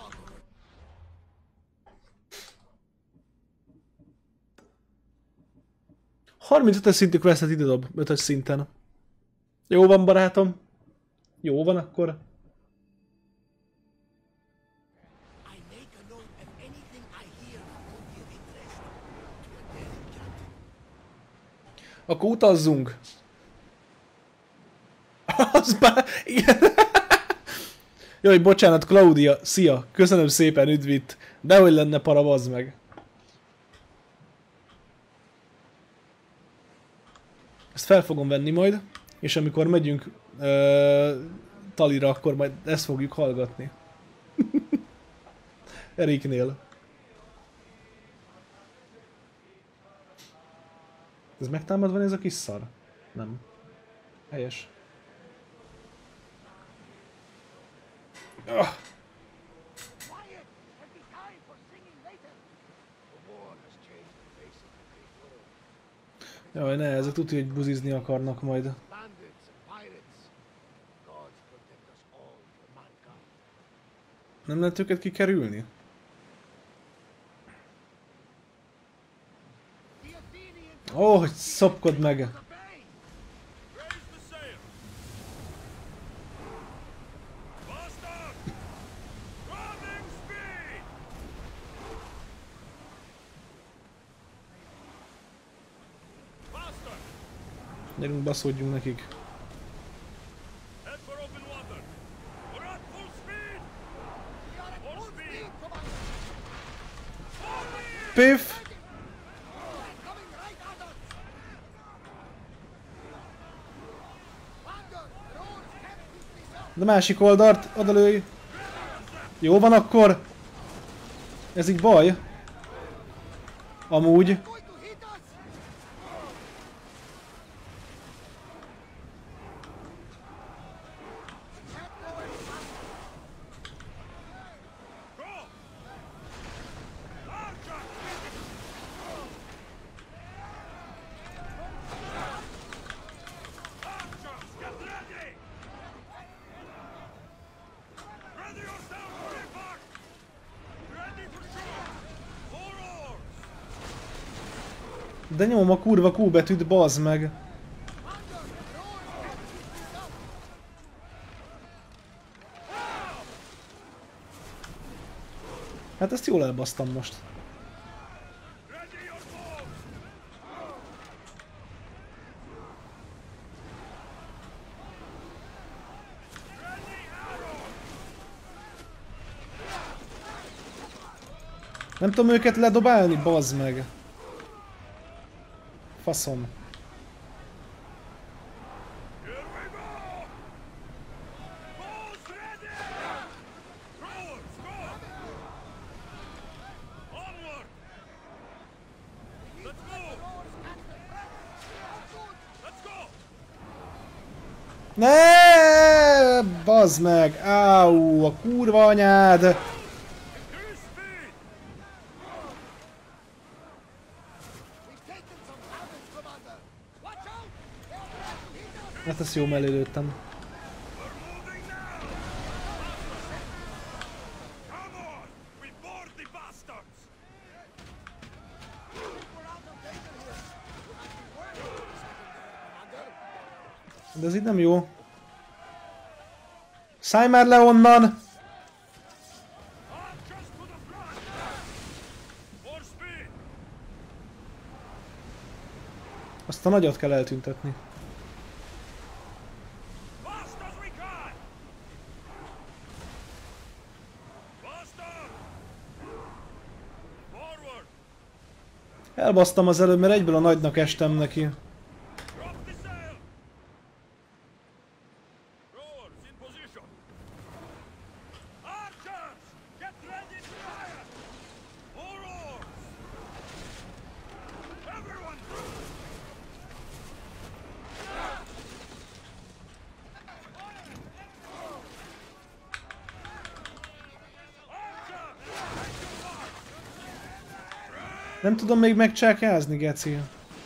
harmincötös szintű questet ide dob, ötös szinten. Jó van, barátom. Jó van akkor. Akkor utazzunk. Az bár... Igen. Jaj, bocsánat, Claudia. Szia. Köszönöm szépen, üdvít. Dehogy lenne para, bazd meg. Ezt fel fogom venni majd, és amikor megyünk uh, Talira, akkor majd ezt fogjuk hallgatni. Eriknél. Ez megtámad van ez a kis szar? Nem. Helyes. Oh. Jaj, ne, ezek tudja, hogy buzizni akarnak majd. Nem lehet őket kikerülni? Ó, oh, hogy szopkod meg! Gyerünk, baszódjunk nekik. Piff! De másik oldalt odalőj. Jó van akkor. Ez így baj. Amúgy. De nyomom a kurva Q betűt, bazd meg! Hát ezt jól elbasztam most. Nem tudom őket ledobálni, bazd meg. Faszom. Ne, bazd meg! Áú, a kurva anyád! Hát ezt jó mellé lőttem. De ez így nem jó. Szállj már le onnan! Azt a nagyot kell eltüntetni. Elbasztam az előbb, mert egyből a nagynak estem neki. Nem tudom még megcsákázni, geci.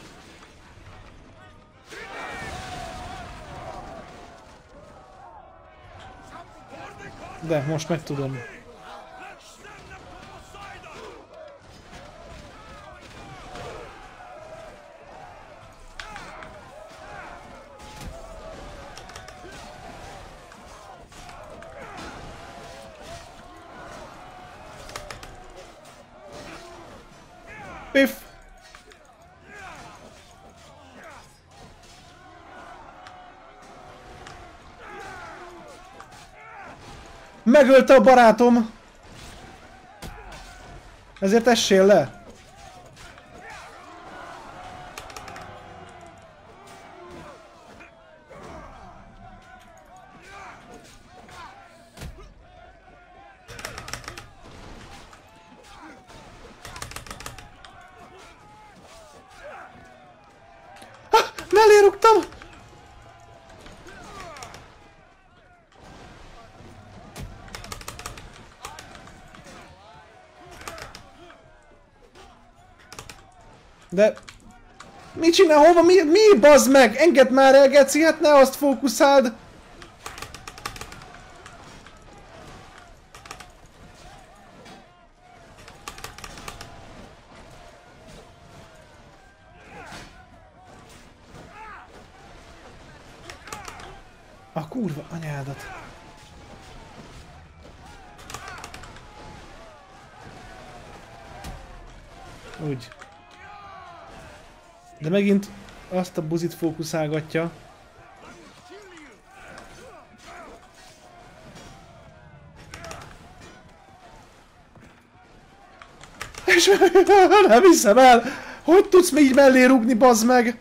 De, most meg tudom. Piff! Megölte a barátom! Ezért essél le! Mellé rúgtam! De... Mit csinál? Hova? Mi? Mi? Bazd meg! Engedd már el, geci! Hát ne azt fókuszáld! A kurva anyádat. Úgy. De megint azt a buzit fókuszálgatja. És nem hiszem el! Hogy tudsz még így mellé rúgni, bazd meg?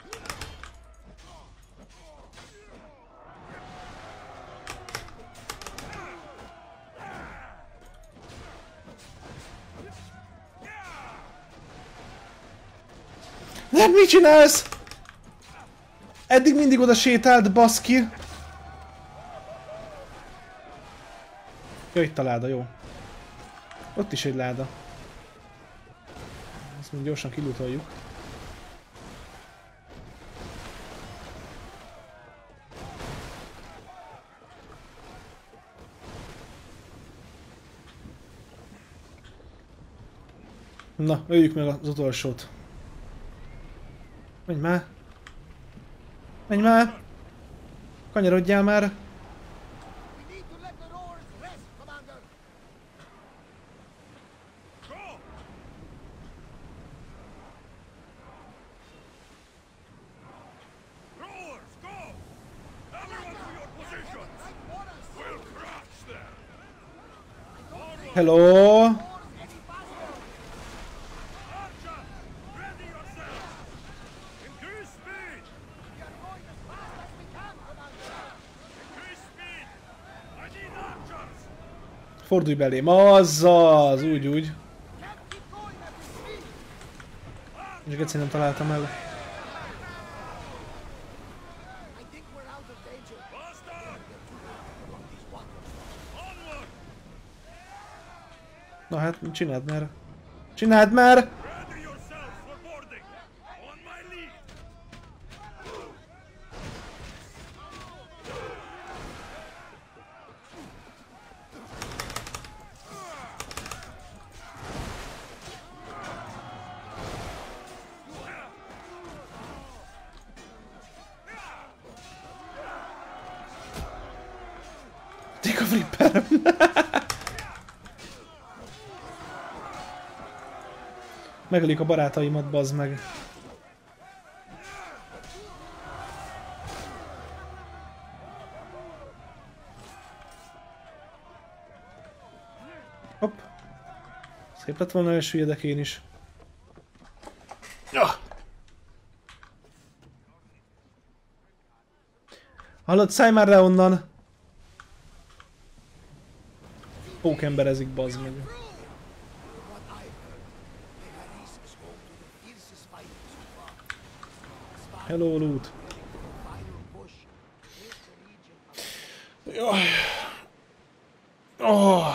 Nem, mit csinálsz? Eddig mindig oda sétált, baszki. Jó, itt a láda, jó. Ott is egy láda. Ezt még gyorsan kilutoljuk. Na, öljük meg az utolsót. Menj már! Menj már! Kanyarodjál már! Hello! fordulj belém, azzaz, úgy, úgy. És egyszer nem találtam el. Na hát, csináld már. Csináld már! Take a flipper! Megölik a barátaimat, bazd meg. Hopp. Szép lett volna, és hülyedek én is. Ja. Hallod, szállj már le onnan! Pókemberezik, bazd meg. Hello, loot. Jaj. Oh.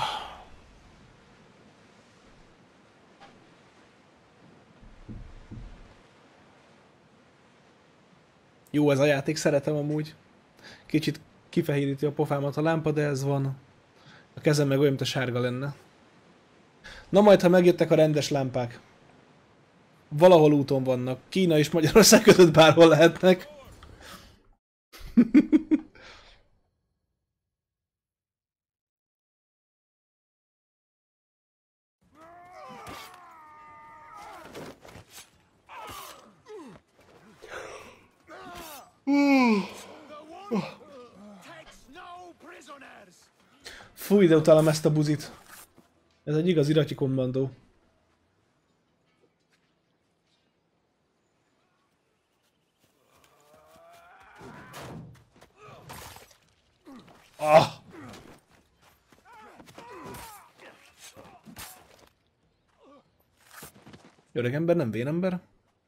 Jó ez a játék, szeretem amúgy. Kicsit kifehéríti a pofámat a lámpa, de ez van. A kezem meg olyan, mint a sárga lenne. Na majd, ha megjöttek a rendes lámpák. Valahol úton vannak. Kína és Magyarország között bárhol lehetnek. Fúj, de utálom ezt a buzit. Ez egy igazi ratyi kommandó. Ah! Öreg ember, nem vénember.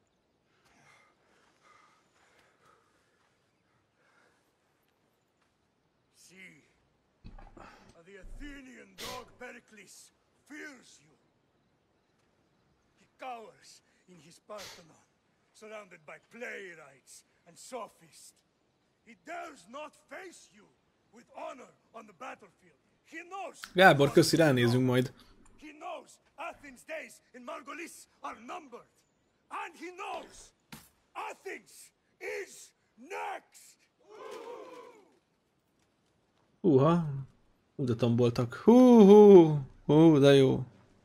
See, the Athenian dog Pericles fears you. He cowers in his Parthenon, surrounded by playwrights and sophists. He dares not face you with honor on the battlefield. He knows. Gábor, köszi, ránézünk majd. He knows Athens' days in Margolis are numbered. And he knows Athens is next. Húha, úgy tomboltak. Hú, hú, hú, de jó.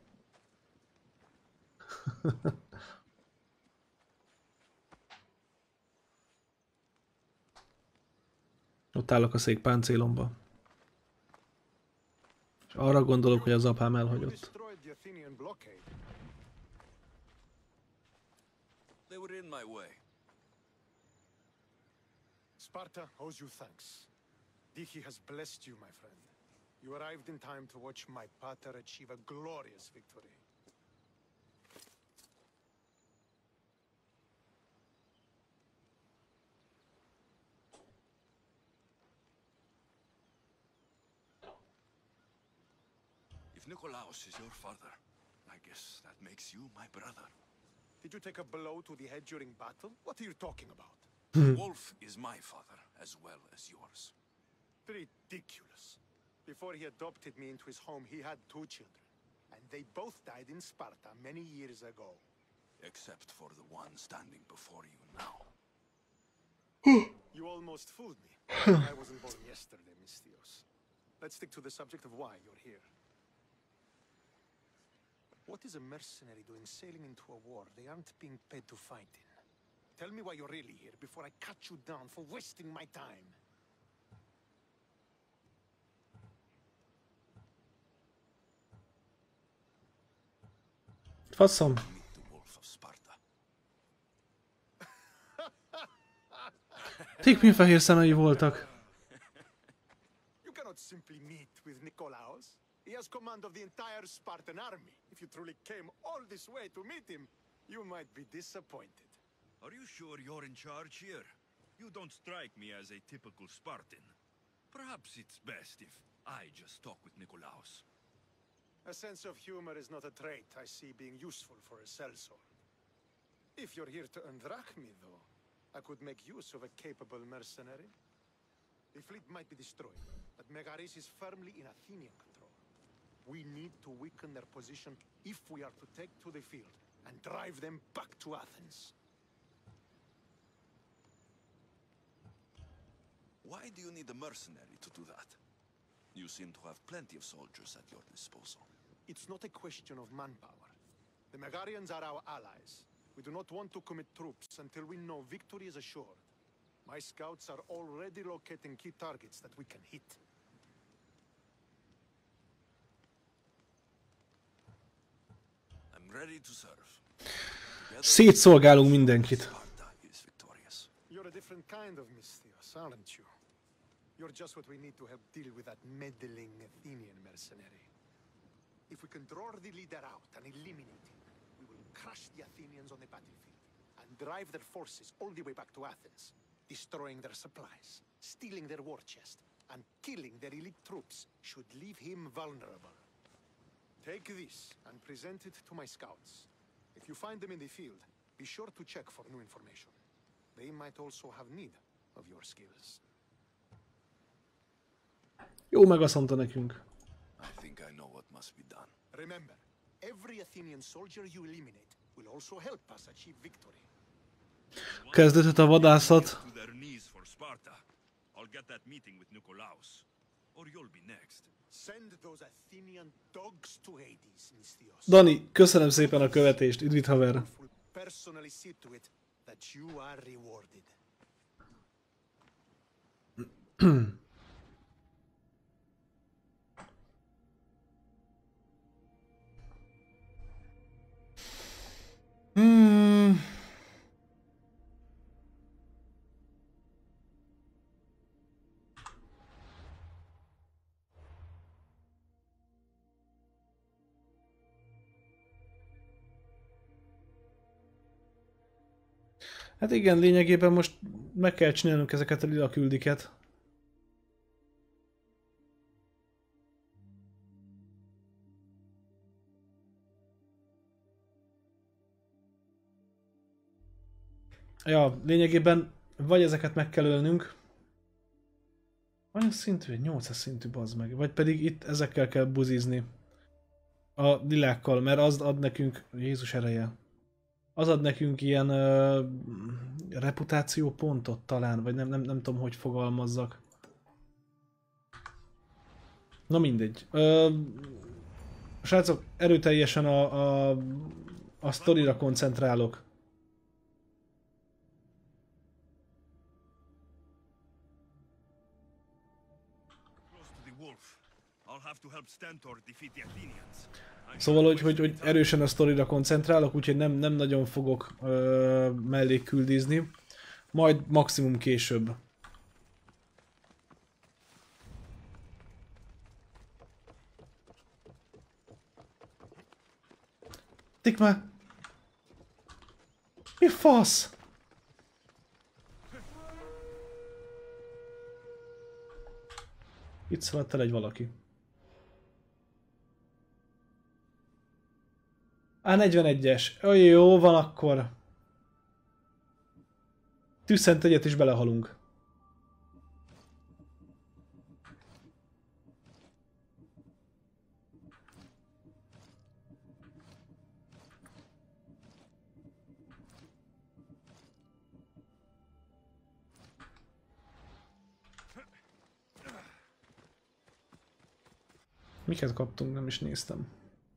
Ott állok a szék páncélomba. És arra gondolok, hogy az apám elhagyott. They were in my way. Sparta owes you thanks. Dihi has blessed you, my friend. You arrived in time to watch my pater achieve a glorious victory. If Nikolaos is your father, I guess that makes you my brother. Did you take a blow to the head during battle? What are you talking about? Wolf is my father as well as yours. Ridiculous. Before he adopted me into his home, he had two children. And they both died in Sparta many years ago. Except for the one standing before you now. You almost fooled me. I wasn't born yesterday, Mystios. Let's stick to the subject of why you're here. What is a mercenary doing sailing into a war they aren't being paid to fight in? Tell me why you're really here before I cut you down for wasting my time. Faszom. Meet the Wolf of Sparta. Tényleg milyen fehér szemei voltak. You cannot simply meet with Nikolaos. He has command of the entire Spartan army. If you truly came all this way to meet him, you might be disappointed. Are you sure you're in charge here? You don't strike me as a typical Spartan. Perhaps it's best if I just talk with Nikolaos. A sense of humor is not a trait I see being useful for a sellsword. If you're here to undrach me, though, I could make use of a capable mercenary. The fleet might be destroyed, but Megaris is firmly in Athenian control. We need to weaken their position if we are to take to the field and drive them back to Athens. Why do you need a mercenary to do that? You seem to have plenty of soldiers at your disposal. It's not a question of manpower. The Megarians are our allies. We do not want to commit troops until we know victory is assured. My scouts are already locating key targets that we can hit. I'm ready to serve. Szétszolgálunk mindenkit. Sparta is victorious. You're a different kind of Misthios, aren't you? You're just what we need to help deal with that meddling Athenian mercenary. If we can draw the leader out and eliminate him, we will crush the Athenians on the battlefield and drive their forces all the way back to Athens, destroying their supplies, stealing their war chest, and killing their elite troops should leave him vulnerable. Take this and present it to my scouts. If you find them in the field, be sure to check for new information. They might also have need of your skills. Jó, meg azt mondta nekünk. I think I know what must be done. Remember, every Athenian soldier you eliminate will also help us achieve victory. Kezdődhet a vadászat. To their knees for Sparta. I'll get that meeting with Nikolaos. Or you'll be next. Send those Athenian dogs to Hades, Misthios. Dani, köszönöm szépen a követést. Üdvít haver. Personally see to it that you are rewarded. Hmm. Hát igen, lényegében most meg kell csinálnunk ezeket a lila küldiket. Ja, lényegében vagy ezeket meg kell ölnünk. Olyan szintű, nyolcas szintű bazd meg. Vagy pedig itt ezekkel kell buzizni. A lilákkal, mert az ad nekünk, Jézus ereje. Az ad nekünk ilyen uh, reputáció pontot talán, vagy nem, nem, nem tudom, hogy fogalmazzak. Na mindegy. Uh, srácok, erőteljesen a, a, a sztorira koncentrálok. Szóval, hogy, hogy, hogy erősen a sztorira koncentrálok, úgyhogy nem, nem nagyon fogok ö, mellékküldizni. Majd maximum később. Tik már! Mi fasz? Itt szaladt el egy valaki. Á, negyvenegyes. Olyan jó van akkor. Tűzszent egyet is belehalunk. Miket kaptunk, nem is néztem.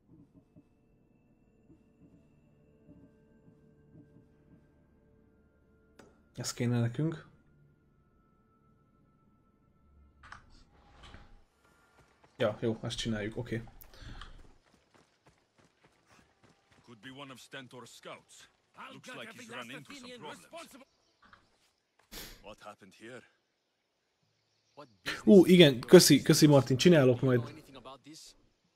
Ez kéne nekünk. Ja, jó, ezt csináljuk, oké. Okay. Could be one of Stentor's scouts. Looks like he's run into some problems. What happened here? Ú, uh, igen, köszi, köszi Martin, csinálok majd.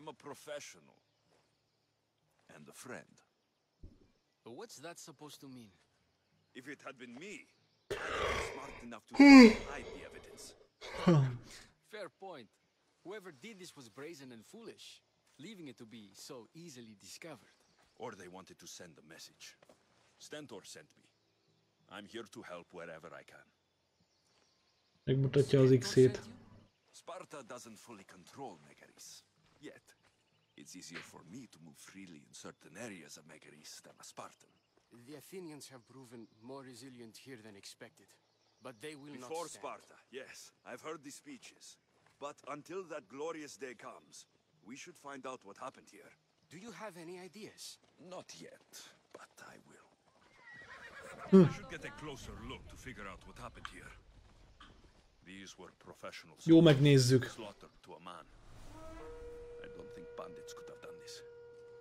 I'm a professional. And a friend. What's that supposed to mean? If it had been me, I'd have been smart enough to hide the evidence. Fair point. Whoever did this was brazen and foolish, leaving it to be so easily discovered. Or they wanted to send a message. Stentor sent me. I'm here to help wherever I can. Megmutatja az X-ét. Sparta doesn't fully control Megaris yet. It's easier for me to move freely in certain areas of Megaris than a Spartan. The Athenians have proven more resilient here than expected. But they will not Before stand. Sparta, yes, I've heard the speeches. But until that glorious day comes, we should find out what happened here. Do you have any ideas? Not yet, but I will. I should get a closer look to figure out what happened here. These were professionals. Jó, megnézzük. Slaughtered to a man. I don't think bandits could have done this.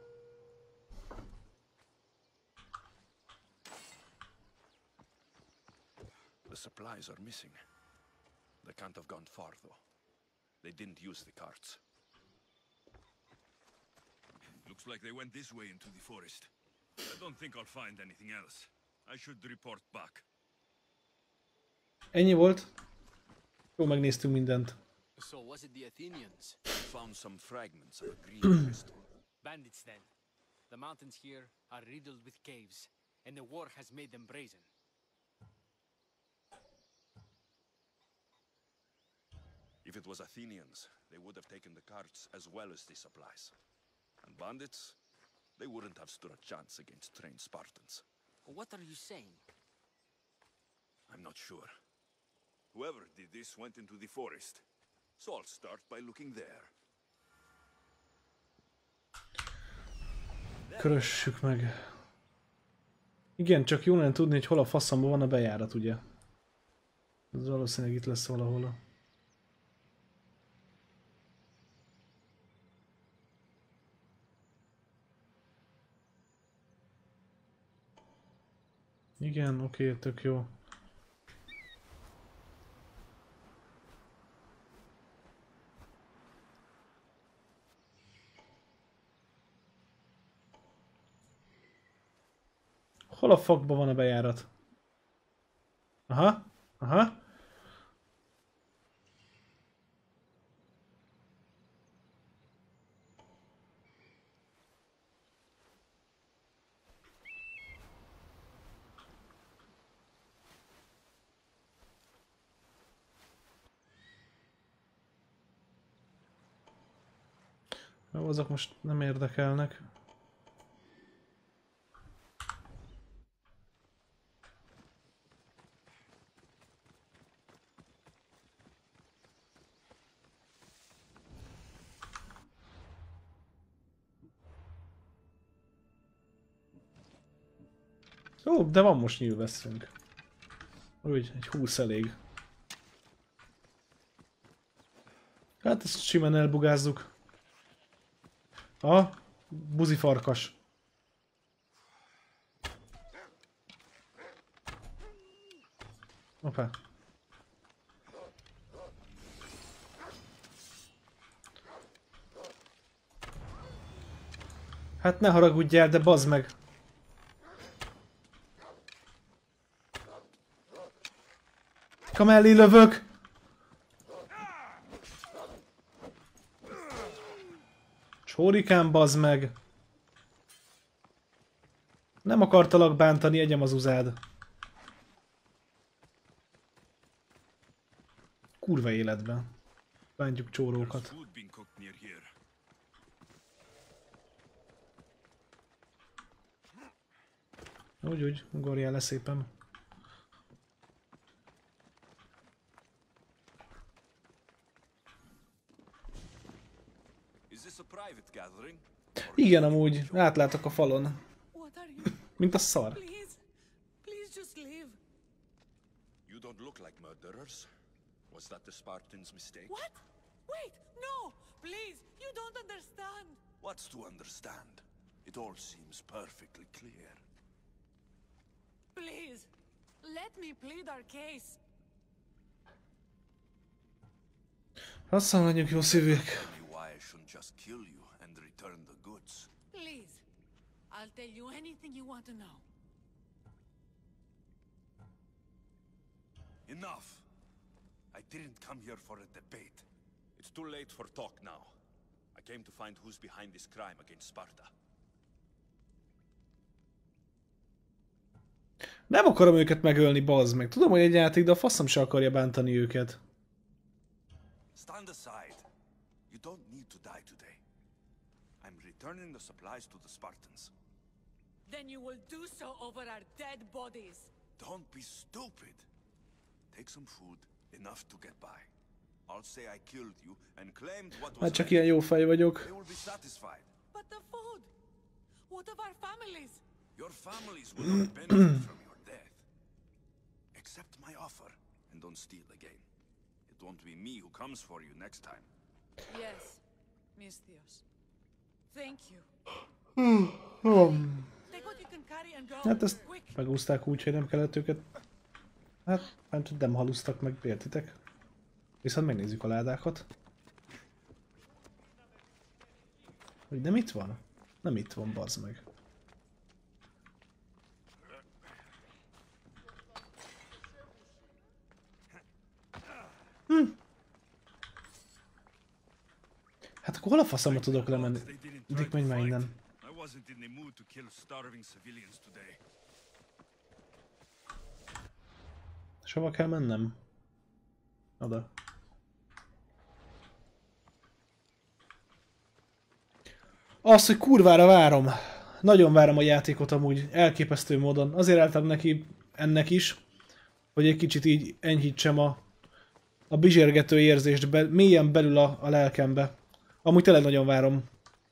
The supplies are missing. They can't have gone far, though. They didn't use the carts. Looks like they went this way into the forest. I don't think I'll find anything else. I should report back. Ennyi volt? Jó, megnéztünk mindent. So was it the Athenians? I found some fragments of a green crystal. Bandits then. The mountains here are riddled with caves, and the war has made them brazen. If it was Athenians, they would have taken the carts as well as the supplies. And bandits, they wouldn't have stood a chance against trained Spartans. What are you saying? I'm not sure. Whoever did this went into the forest. So I'll start by looking there. Körössük meg. Igen, csak jó lenne tudni, hogy hol a faszomban van a bejárat, ugye? Ez valószínűleg itt lesz valahol. Igen, oké, okay, tök jó. Hol a fakba van a bejárat? Aha, aha. Jó, azok most nem érdekelnek. Ó, de van most nyilvesszünk. Úgy, egy húsz elég. Hát ezt simán elbugázzuk. A buzi farkas. Hoppá. Hát ne haragudjál, de bazd meg. Kamellé lövök! Csórikám, bazd meg! Nem akartalak bántani, egyem az uzád. Kurva életben. Bántjuk csórókat. Úgy, úgy, ugorjál le szépen. Igen, amúgy, átlátok a falon. Mint a szar. Please, please just leave. You don't look like murderers. Was that the Spartans' mistake? What? Wait, no! Please, you don't understand. What's to understand? It all seems perfectly clear. Please, let me plead our case. Azt mondjuk jó szívűek. Tell me why why I shouldn't just kill you and return the goods. Please. I'll tell you anything you want to know. Enough! I didn't come here for a debate. It's too late for talk now. I came to find who's behind this crime against Sparta. Nem akarom őket megölni, bazd meg. Tudom, hogy egy játék, de a faszom se akarja bántani őket. Stand aside. You don't need to die today. I'm returning the supplies to the Spartans. Then you will do so over our dead bodies. Don't be stupid. Take some food, enough to get by. I'll say I killed you and claimed what was Hát csak left. ilyen jó fej vagyok. They will be satisfied. But the food? What of our families? Your families will not benefit from your death. Accept my offer and don't steal again. It won't be me who comes for you next time. Yes, Misthios. Thank you. Take what you can carry and go. Hát ezt Quick. megúszták úgy, hogy nem kellett őket. Hát nem tudom, nem halusztak meg, értitek? Viszont megnézzük a ládákat. Hogy nem itt van? Nem itt van, bazd meg. Hm. Hát akkor hol a faszomba tudok lemenni? Dick, menj már innen. I wasn't in the mood to kill starving civilians today. És hova kell mennem? Oda. Azt, hogy kurvára várom. Nagyon várom a játékot amúgy, elképesztő módon. Azért álltam neki ennek is, hogy egy kicsit így enyhítsem a, a bizsergető érzést be, mélyen belül a, a lelkembe. Amúgy tényleg nagyon várom.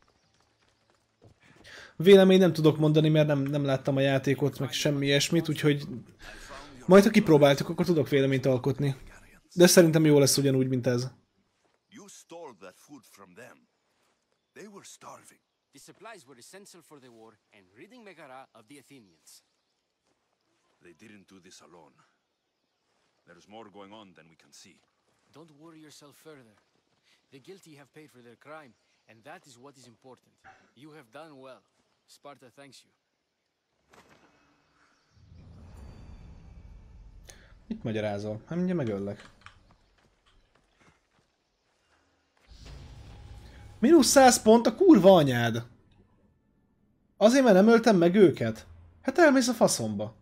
Vélemény nem tudok mondani, mert nem, nem láttam a játékot, meg semmi ilyesmit, úgyhogy majd ha kipróbáltuk, akkor tudok véleményt alkotni. De szerintem jó lesz ugyanúgy, mint ez. You stole that food from them. They were starving. The supplies were essential for the war and ridding Megara of the Athenians. They didn't do this alone. There's more going on than we can see. Don't worry yourself further. The guilty have paid for their crime, and that is what is important. You have done well. Sparta thanks you. Mit magyarázol? Hát mindjárt megöllek. Mínusz száz pont a kurva anyád! Azért, mert nem öltem meg őket? Hát elmész a faszomba.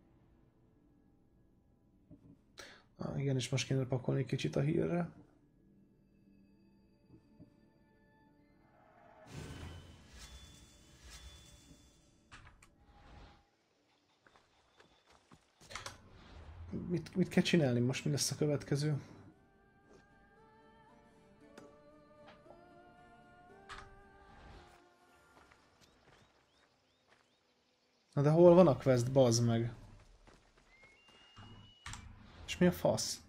Ah, igen, és most kéne pakolni egy kicsit a hírre. Mit, mit kell csinálni most? Mi lesz a következő? Na de hol van a quest, bazd meg? És mi a fasz?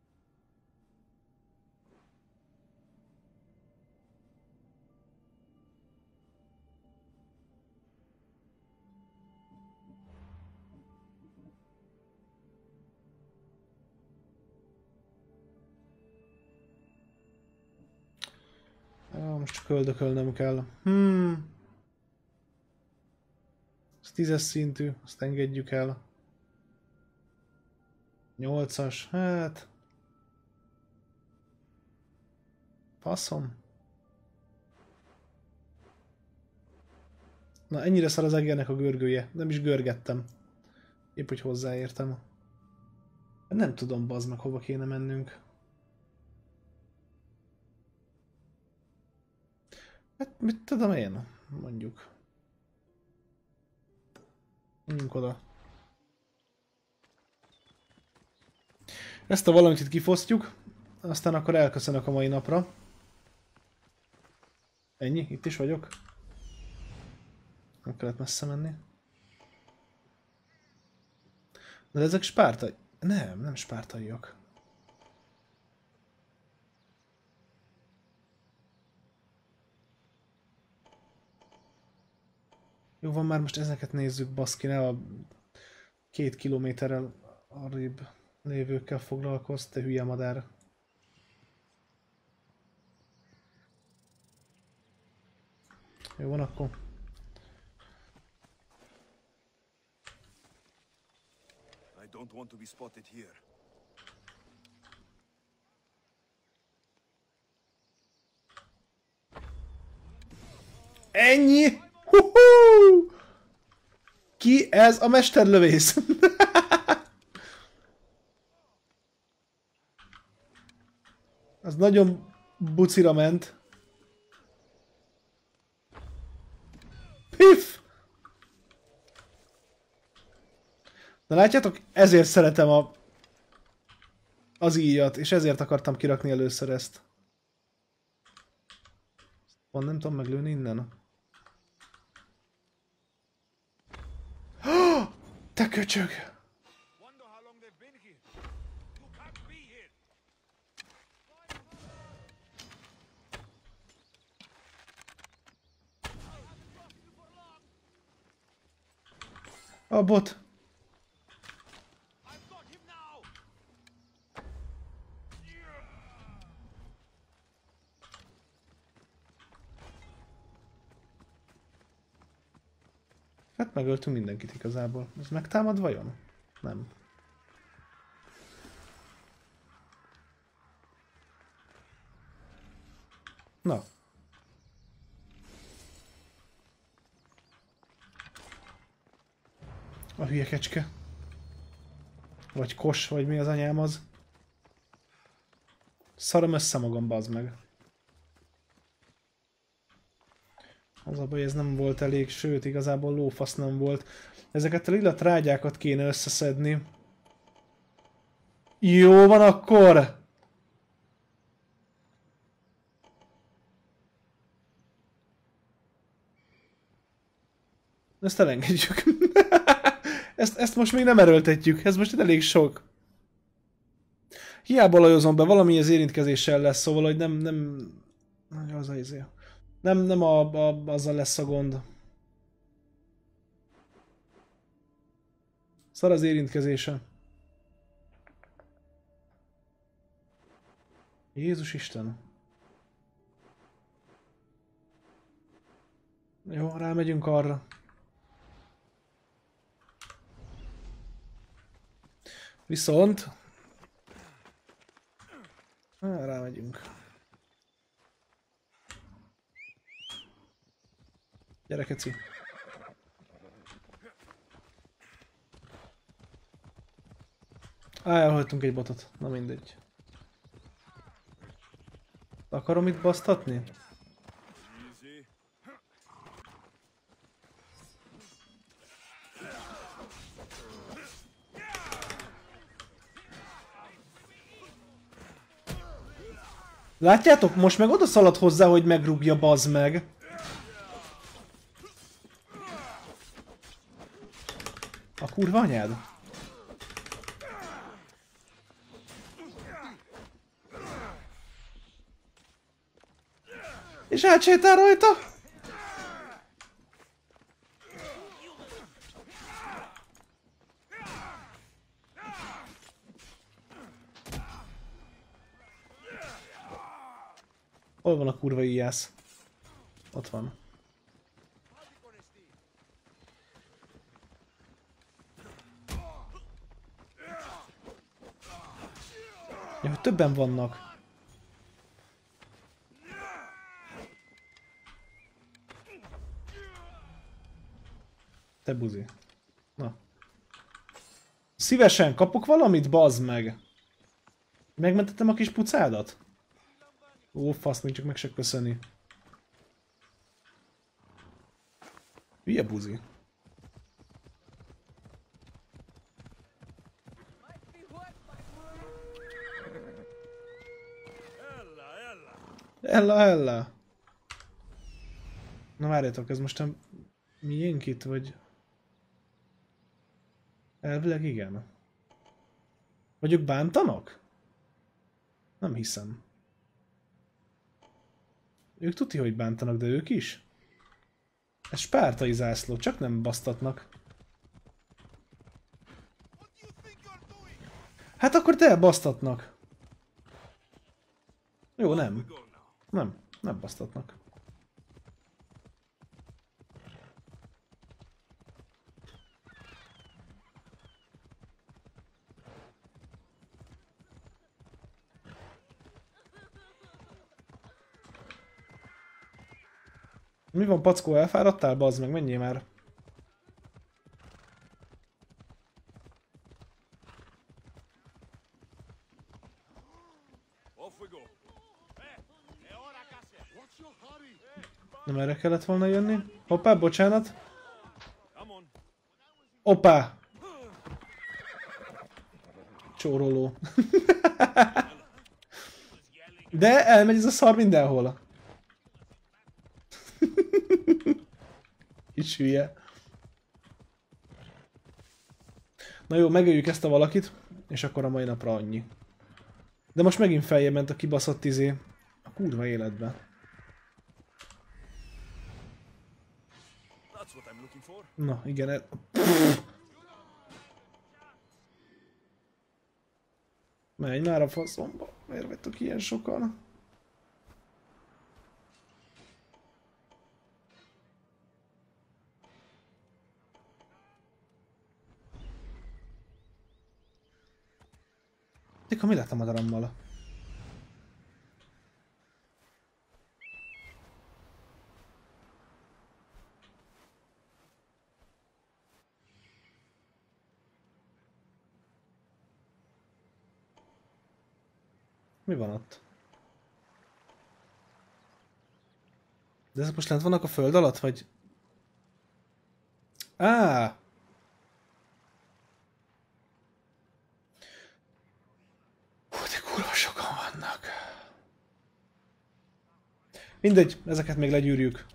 Ah, most csak öldökölnöm kell. Hmm. Ez tízes szintű, azt engedjük el. nyolcas, hát... Faszom. Na ennyire szar az egérnek a görgője, nem is görgettem. Épp hogy hozzáértem. Nem tudom, bazd meg, hova kéne mennünk. Hát mit tudom én, mondjuk. Menjünk oda. Ezt a valamit itt kifosztjuk, aztán akkor elköszönök a mai napra. Ennyi? Itt is vagyok. Nem kellett messze menni. De ezek spártai... Nem, nem spártaiak. Jó van, már most ezeket nézzük, baszki, ne a két kilométerrel arrébb lévőkkel foglalkozz, te hülye madár. Jó van akkor. I don't want to be spotted here. Ennyi! Huhú! Ki ez a mesterlövész? Az nagyon bucira ment. Piff! Na látjátok, ezért szeretem a... az íjat, és ezért akartam kirakni először ezt. Van, nem tudom meglőni innen. Te köcsög! A bot. Hát megöltünk mindenkit igazából. Ez megtámad vajon? Nem. Na. A hülye kecske. Vagy kos, vagy mi az anyám az. Szarom össze magam, bazd meg. Az a baj, ez nem volt elég, sőt, igazából lófasz nem volt. Ezeket a lila trágyákat kéne összeszedni. Jó van akkor! Ezt elengedjük. ezt, ezt most még nem erőltetjük, ez most elég sok. Hiába olajozom be, valami az érintkezéssel lesz, szóval, hogy nem... nem... Az a izé. Nem, nem a, a, azzal lesz a gond. Szar az érintkezése. Jézus Isten. Jó, rámegyünk arra. Viszont... Há, rámegyünk. Gyere, keci. Á, elhagytunk egy botot. Na mindegy. Akarom itt basztatni? Látjátok? Most meg oda szalad hozzá, hogy megrúgja, bazd meg. A kurva anyád? És átsétál rajta? Hol van a kurva íjász? Ott van. Ja, hogy többen vannak. Te buzi. Na. Szívesen kapok valamit, bazd meg. Megmentettem a kis pucádat? Ó, fasz, még csak meg se köszöni. Hülye buzi. Ella, ella. Na várjátok, ez most a miénk itt, vagy... Elvileg igen. Vagy ők bántanak? Nem hiszem. Ők tuti, hogy bántanak, de ők is? Ez spártai zászló, csak nem basztatnak. Hát akkor te basztatnak. Jó, nem. Nem, nem basztatnak. Mi van, packó, elfáradtál? Bazd meg, menjél már. Nem erre kellett volna jönni? Hoppá, bocsánat. Hoppá! Csóroló. De elmegy ez a szar mindenhol. Kis hülye. Na jó, megöljük ezt a valakit, és akkor a mai napra annyi. De most megint feljebb ment a kibaszott izé. A kurva életbe. Na, igen. El... Menj már a faszomba. Miért vagytok ilyen sokan? Tika, mi lett a madarammal? Mi van ott? De ezek most lent vannak a föld alatt, vagy? Á! Hú, de kurva sokan vannak. Mindegy, ezeket még legyűrjük.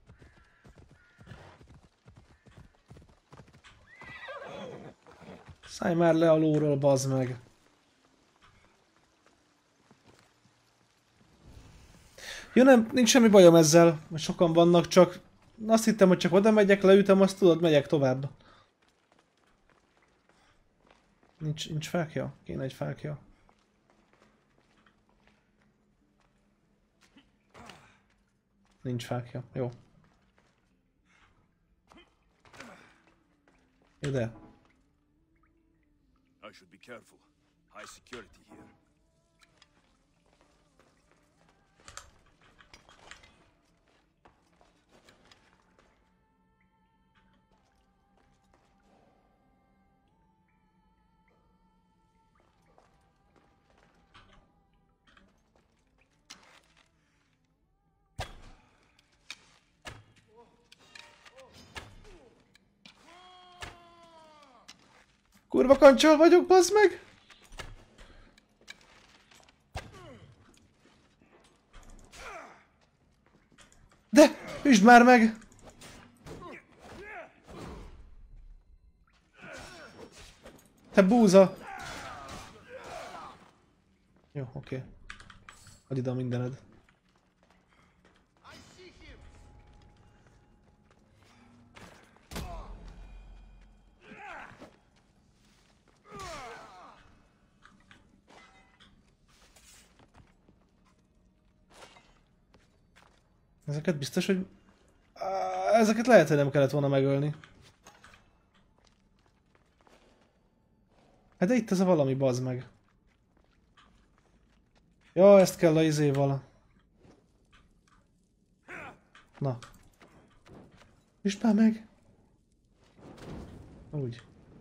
Szállj már le a lóról, bazd meg. Jó, nem, nincs semmi bajom ezzel, hogy sokan vannak, csak azt hittem, hogy csak oda megyek, leütem, azt tudod, megyek tovább. Nincs, nincs fákja? Kéne egy fákja. Nincs fákja, jó. Ide. I should be careful. High security here. Kurva kancsal vagyok, bazd meg! De! Üsd már meg! Te búza! Jó, oké. Okay. Add ide a mindened. Ezeket biztos, hogy... Ezeket lehet, hogy nem kellett volna megölni. Hát de itt ez a valami, bazd meg. Ja, ezt kell a izéval. Na. Üsd már meg! Úgy.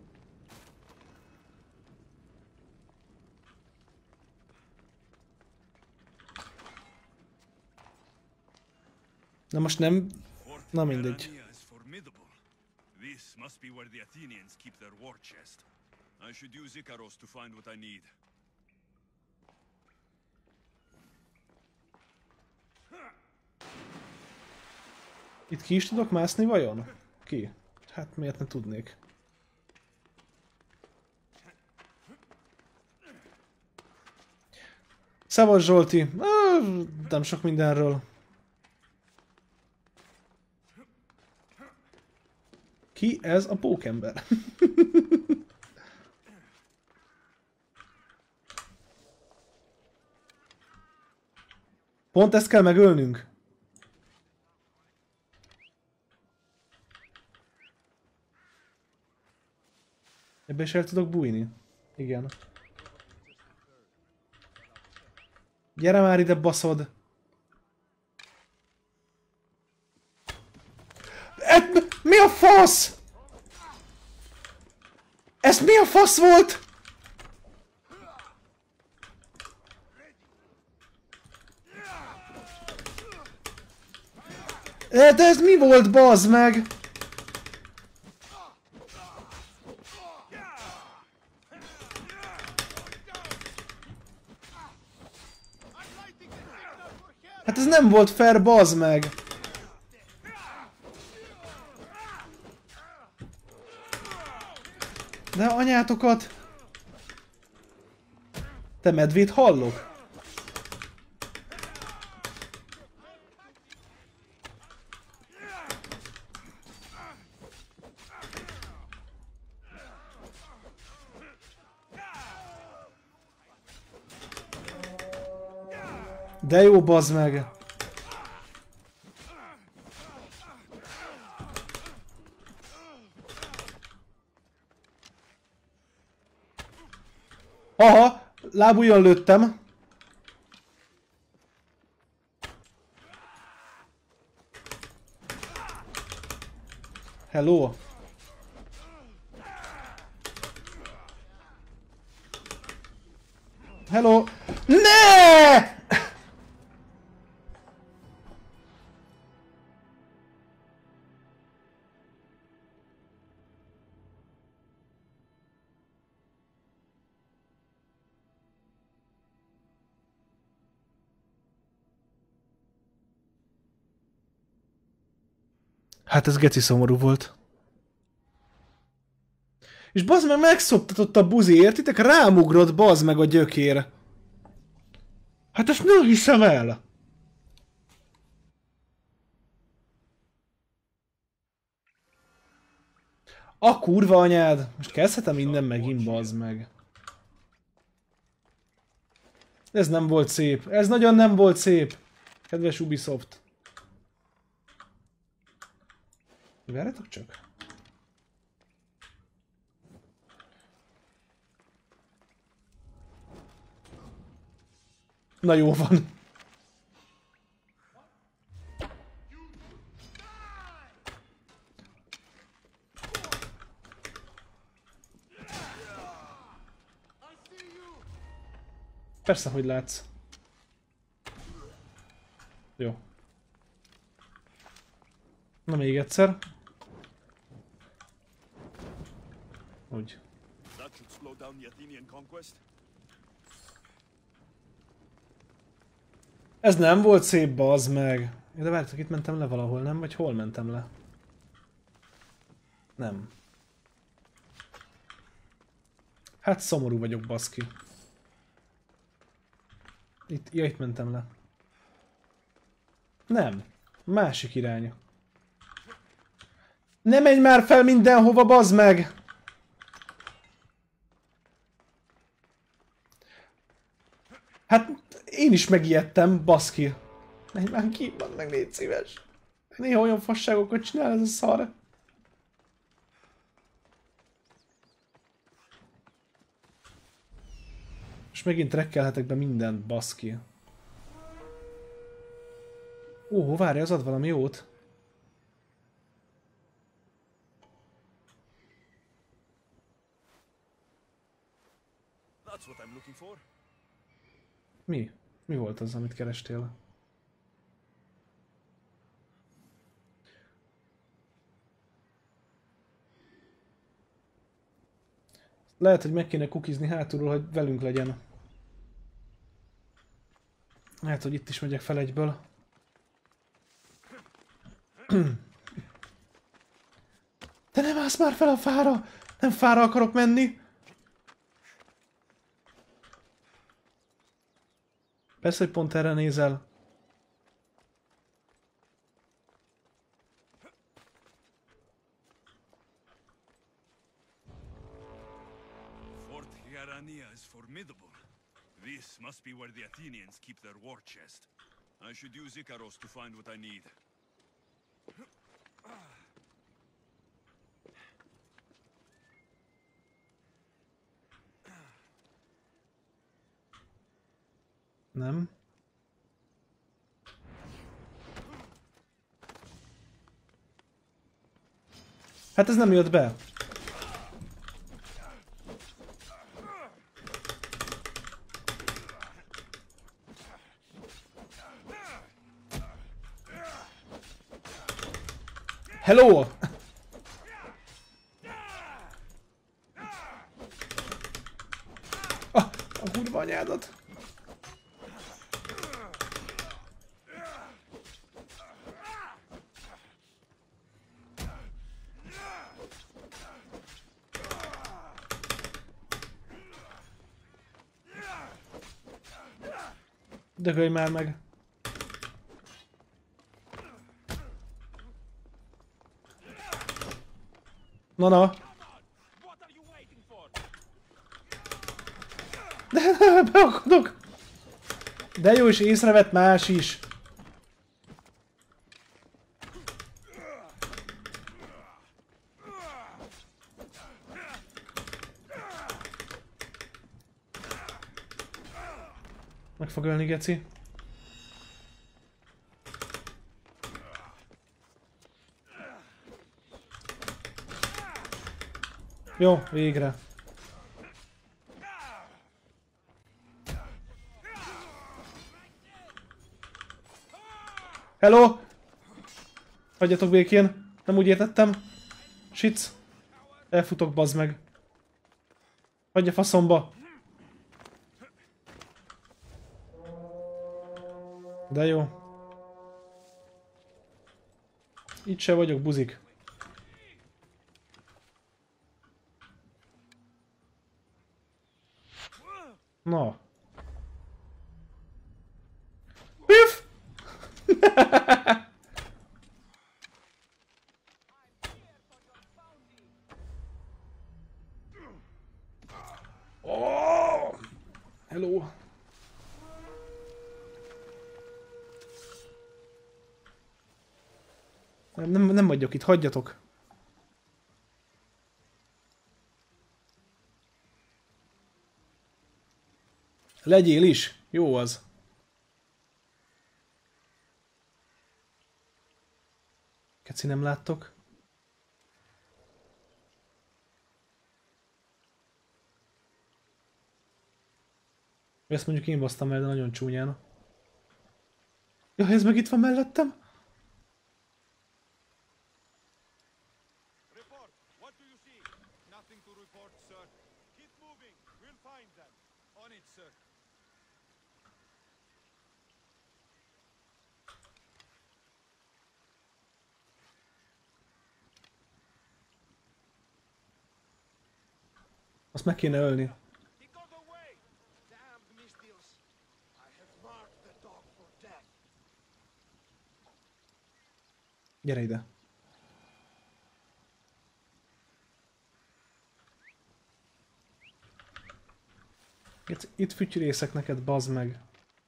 Na most nem... Na mindegy. This must be where the Athenians keep their war chest. I should use Icaros to find what I need. Itt ki is tudok mászni vajon? Ki? Hát miért ne tudnék? Szevasz Zsolti! Nem sok mindenről. Ki ez a pókember? Pont ezt kell megölnünk? Ebbe is el tudok bújni? Igen. Gyere már ide, baszod! fasz? Ez mi a fasz volt? De ez mi volt, bazd meg? Hát ez nem volt fair, bazd meg! De anyátokat! Te medvét hallok? De jó, bazd meg! Aha! Lábujjon lőttem! Hello! Hello! Ne! Hát ez geci szomorú volt. És bazd meg megszoptatott a buzi, értitek? Rámugrott bazd meg a gyökér. Hát ezt nem hiszem el. A kurva anyád. Most kezdhetem minden megint, bazd meg. Ez nem volt szép. Ez nagyon nem volt szép. Kedves Ubisoft. Várjátok csak. Na jó van. Persze, hogy látsz. Jó. Na még egyszer. Úgy. Ez nem volt szép, bazd meg. De várjátok, itt mentem le valahol, nem? Vagy hol mentem le? Nem. Hát szomorú vagyok, baszki. Itt, ja, itt mentem le. Nem. Másik irány. Ne menj már fel mindenhova, bazd meg! Hát én is megijedtem, baszki. Menj már ki, bazd meg, légy szíves. Néha olyan fasságokat csinál ez a szar. És megint trekkelhetek be mindent, baszki. Ó, várj, az ad valami jót. Mi? Mi volt az, amit kerestél? Lehet, hogy meg kéne kukizni hátulról, hogy velünk legyen. Lehet, hogy itt is megyek fel egyből. De nem állsz már fel a fára! Nem fára akarok menni! Persze, hogy pont erre nézel. Fort Hierania is formidable. This must be where the Athenians keep their war chest. I should use Icaros to find what I need. Nem. Hát ez nem jött be. Hello! Ah, a kurva anyádat. Dögölj már meg. Na na. De beakadok. De jó, és észrevett más is. Meg fog ölni, geci. Jó, végre. Hello! Hagyjatok békén. Nem úgy értettem. Shit. Elfutok, bazd meg. Hagyja faszomba. De jó. Itt se vagyok, buzik. Na. Pif! Oh! Hello. Nem, nem, nem vagyok itt, hagyjatok. Legyél is. Jó az. Keci, nem láttok? Ezt mondjuk én basztam el, de nagyon csúnyán. Ja, ez meg itt van mellettem? Azt meg kéne ölni. Gyere ide. Itt, itt fütyülészek neked, bazd meg.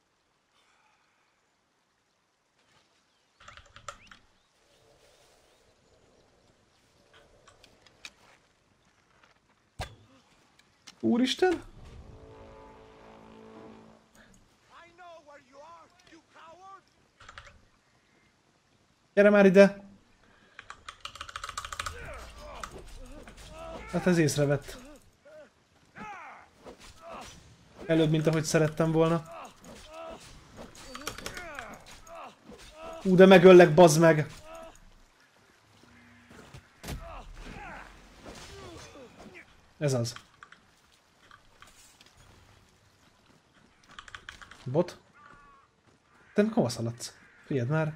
Úristen! Gyere már ide! Hát ez észrevett. Előbb, mint ahogy szerettem volna. Ú, de megöllek, bazd meg! Ez az. Bot? Te hova szaladsz? Figyeld már!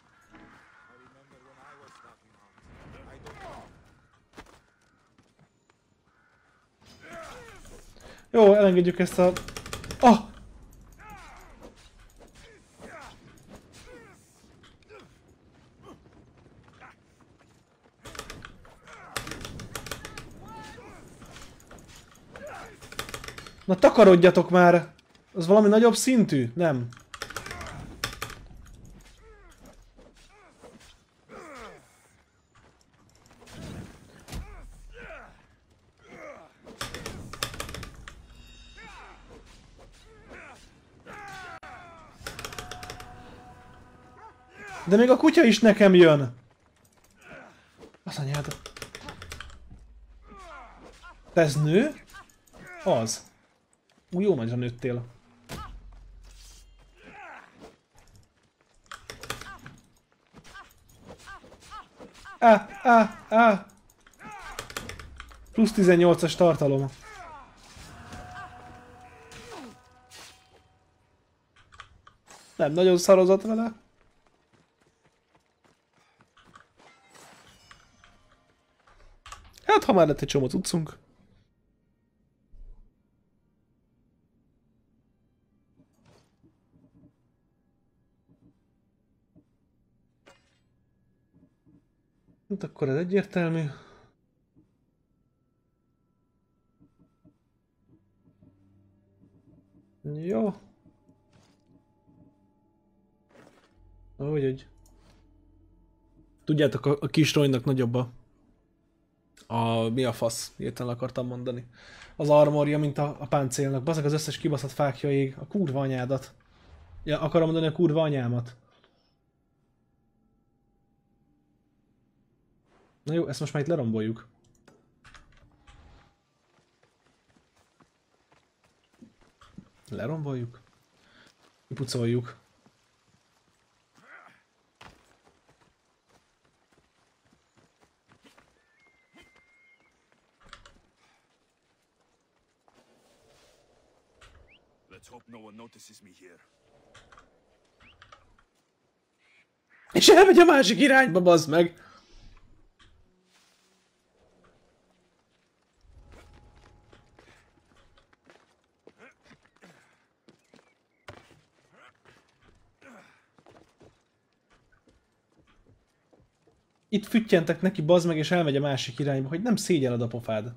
Jó, elengedjük ezt a... Ah! Na takarodjatok már! Az valami nagyobb szintű? Nem. De még a kutya is nekem jön. Az anyád. Te ez nő? Az. Úgy jó nagyra nőttél. Á, á, á. Plusz tizennyolcas tartalom. Nem nagyon szarozott vele. Hát, ha már lett egy csomó cuccunk. Hát akkor ez egyértelmű. Jó. Úgyhogy. Tudjátok, a, a kis Roynak nagyobb a... a... mi a fasz? Értelen akartam mondani. Az armorja, mint a, a páncélnak. Bazzak, az összes kibaszott fákja ég. A kurva anyádat. Ja, akarom mondani a kurva anyámat. Na jó, ezt most már itt leromboljuk. Leromboljuk. Kipucoljuk. Let's hope no one notices me here. És elmegy a másik irányba, bazd meg! Itt füttyentek neki, bazd meg, és elmegy a másik irányba, hogy nem szégyelled a pofád.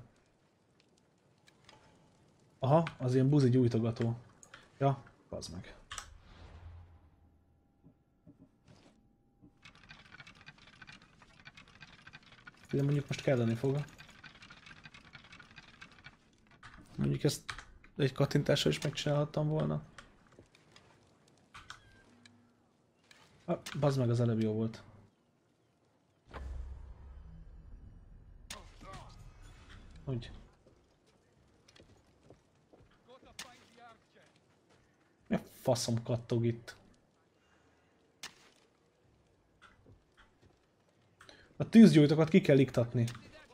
Aha, az ilyen buzi gyújtogató. Ja, bazd meg. De mondjuk most kelleni fog. Mondjuk ezt egy kattintással is megcsinálhattam volna. Ah, bazd meg, az előbb jó volt. Úgy. Mi a faszom kattog itt? A tűzgyújtókat ki kell iktatni.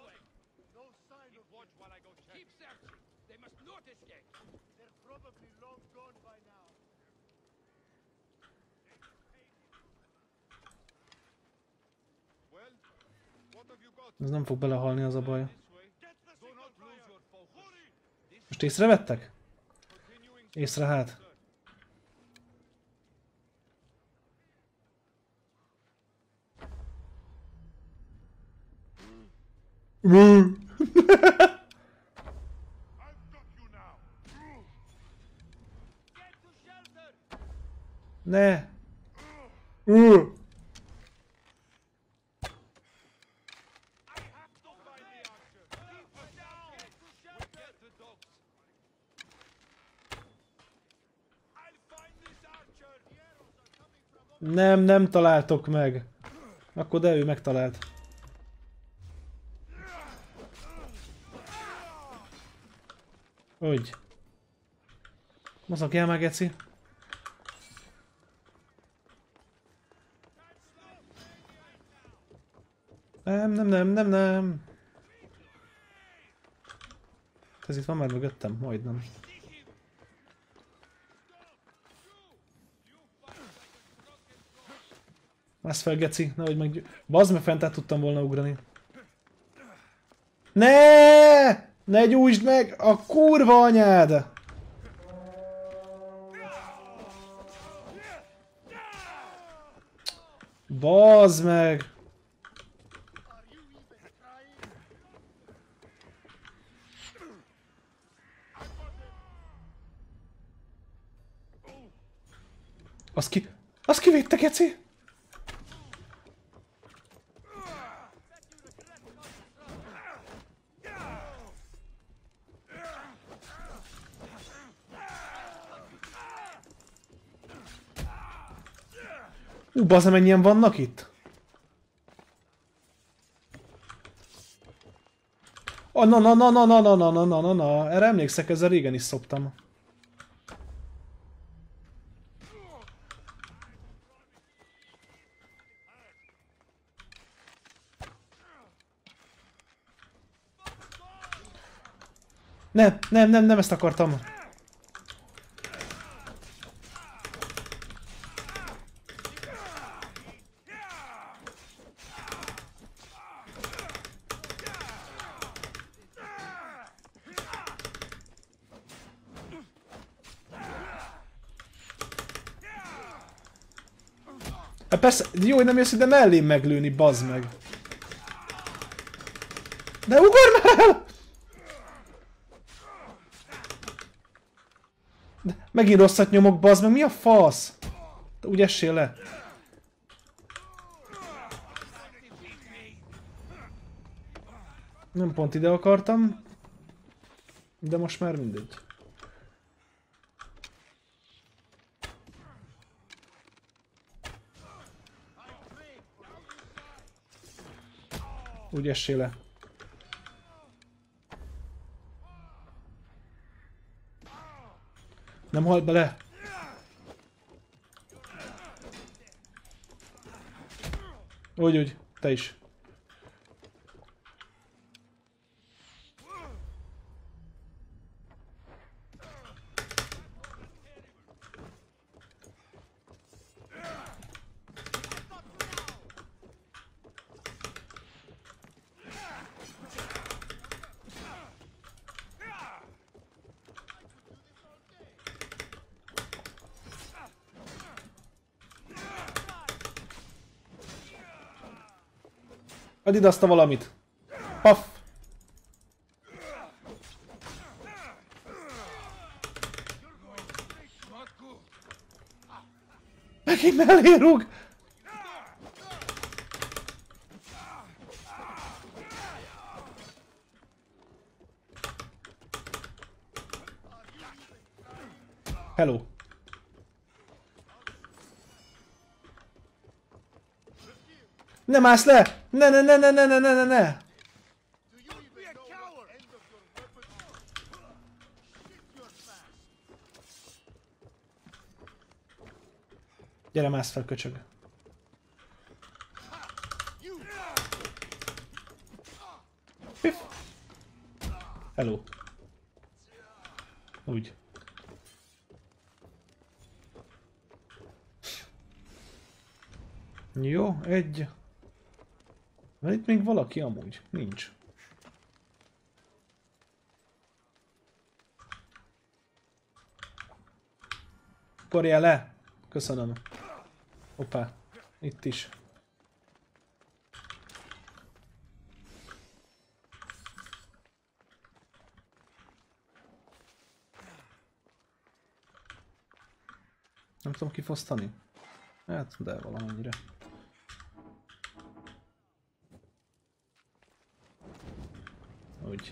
Ez nem fog belehalni, az a baj. Most észrevettek? Észre hát. Ne! Uh. Nem, nem találtok meg. Akkor de ő megtalált. Úgy. Mozogj el már, geci. Nem, nem, nem, nem, nem. Ez itt van már mögöttem? Majdnem. Mász fel, geci, nehogy meg... Bazd meg, fent át tudtam volna ugrani. Ne! Ne gyújtsd meg! A kurva anyád! Bazd meg! Az ki... Az kivédte, geci! Ú, bazd, mennyien vannak itt? Oh, na, na, na, na, na, na, na, na, na, na, na, erre emlékszek, ezzel régen is szoptam. Nem, nem, nem, nem ezt akartam. Hát persze, jó, hogy nem jössz ide mellém meglőni, bazd meg. De ugorj már el! De megint rosszat nyomok, bazd meg, mi a fasz? De úgy essél le. Nem pont ide akartam. De most már mindegy. Úgy essél le. Nem halt bele. Úgy, úgy. Te is. Add ide azt a valamit. Paff! Megint mellé rúg! Hello! Nem állsz le! Ne ne ne ne ne ne ne ne ne! Gyere, mász fel, köcsög! Piff. Hello! Úgy. Jó, egy. Van itt még valaki amúgy? Nincs. Korjál le! Köszönöm. Hoppá. Itt is. Nem tudom kifosztani? Hát, de valamennyire. Úgy.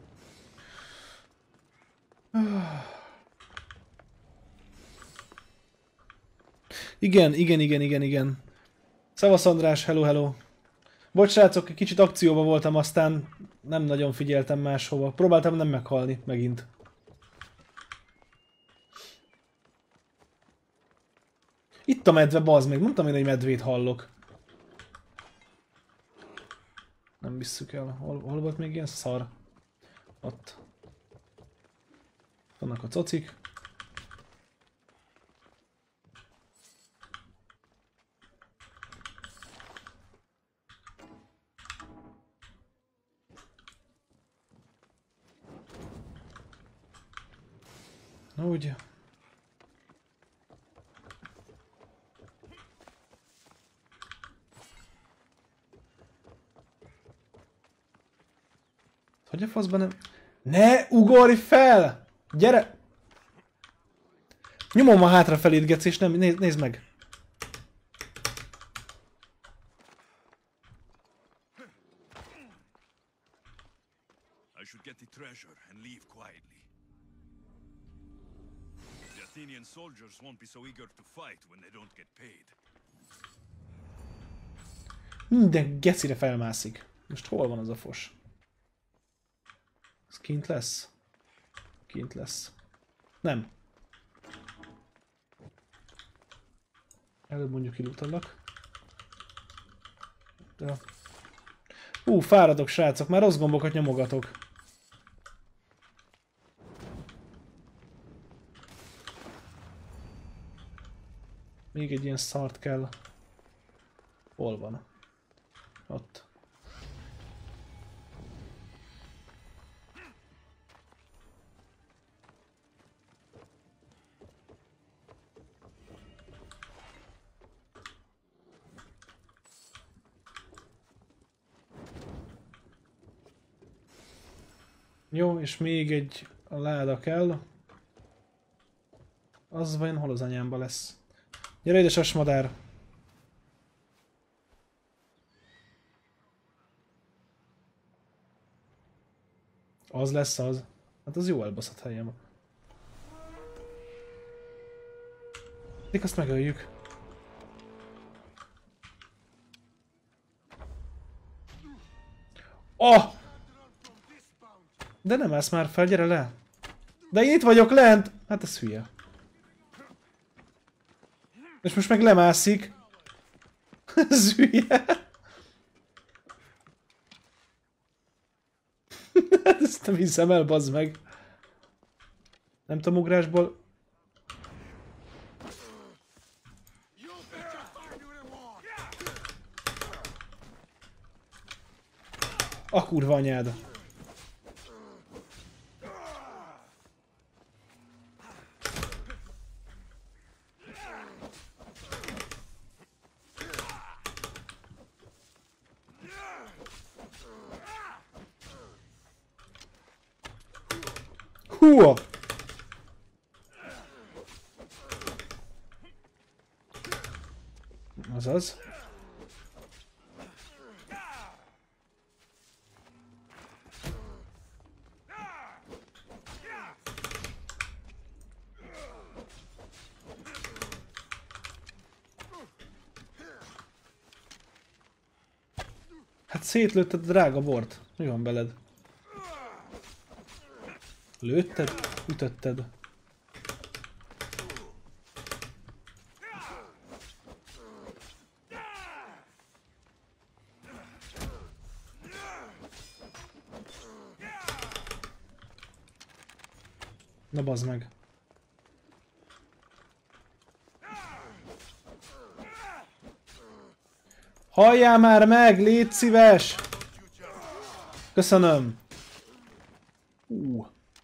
Igen, igen, igen, igen, igen. Szevasz András, hello, hello. Bocs srácok, kicsit akcióban voltam, aztán nem nagyon figyeltem máshova. Próbáltam nem meghalni, megint. Itt a medve, bazd meg. Mondtam én, hogy medvét hallok. Nem visszük el. Hol, hol volt még ilyen szar? Ott. Vannak a cocik. Úgy. Hogy a faszban nem... Ne ugorj fel! Gyere! Nyomom a hátrafelét, geci, és nem... Nézd, nézd meg! I should get the treasure and leave quietly. The Athenian soldiers won't be so eager to fight when they don't get paid. Minden gecire felmászik. Most hol van az a fos? Ez kint lesz? Kint lesz. Nem. Előbb mondjuk kilutalak. Ja. Ú, fáradok srácok, már rossz gombokat nyomogatok. Még egy ilyen szart kell. Hol van? Ott. Jó, és még egy a láda kell. Az vajon hol az anyámba lesz? Gyere ide, sasmadár! Az lesz az. Hát az jó elbaszott helyem. Még azt megöljük. Oh! De nem állsz már fel, gyere le! De én itt vagyok lent! Hát ez hülye. És most meg lemászik. Ez hülye. Hát ezt nem hiszem el, bazd meg. Nem tudom ugrásból. A kurva anyád. Húha! Azaz. Hát szétlőtted a drága bort. Mi van veled? Lőtted? Ütötted? Na bazd meg. Halljál már meg, légy szíves! Köszönöm. Uh.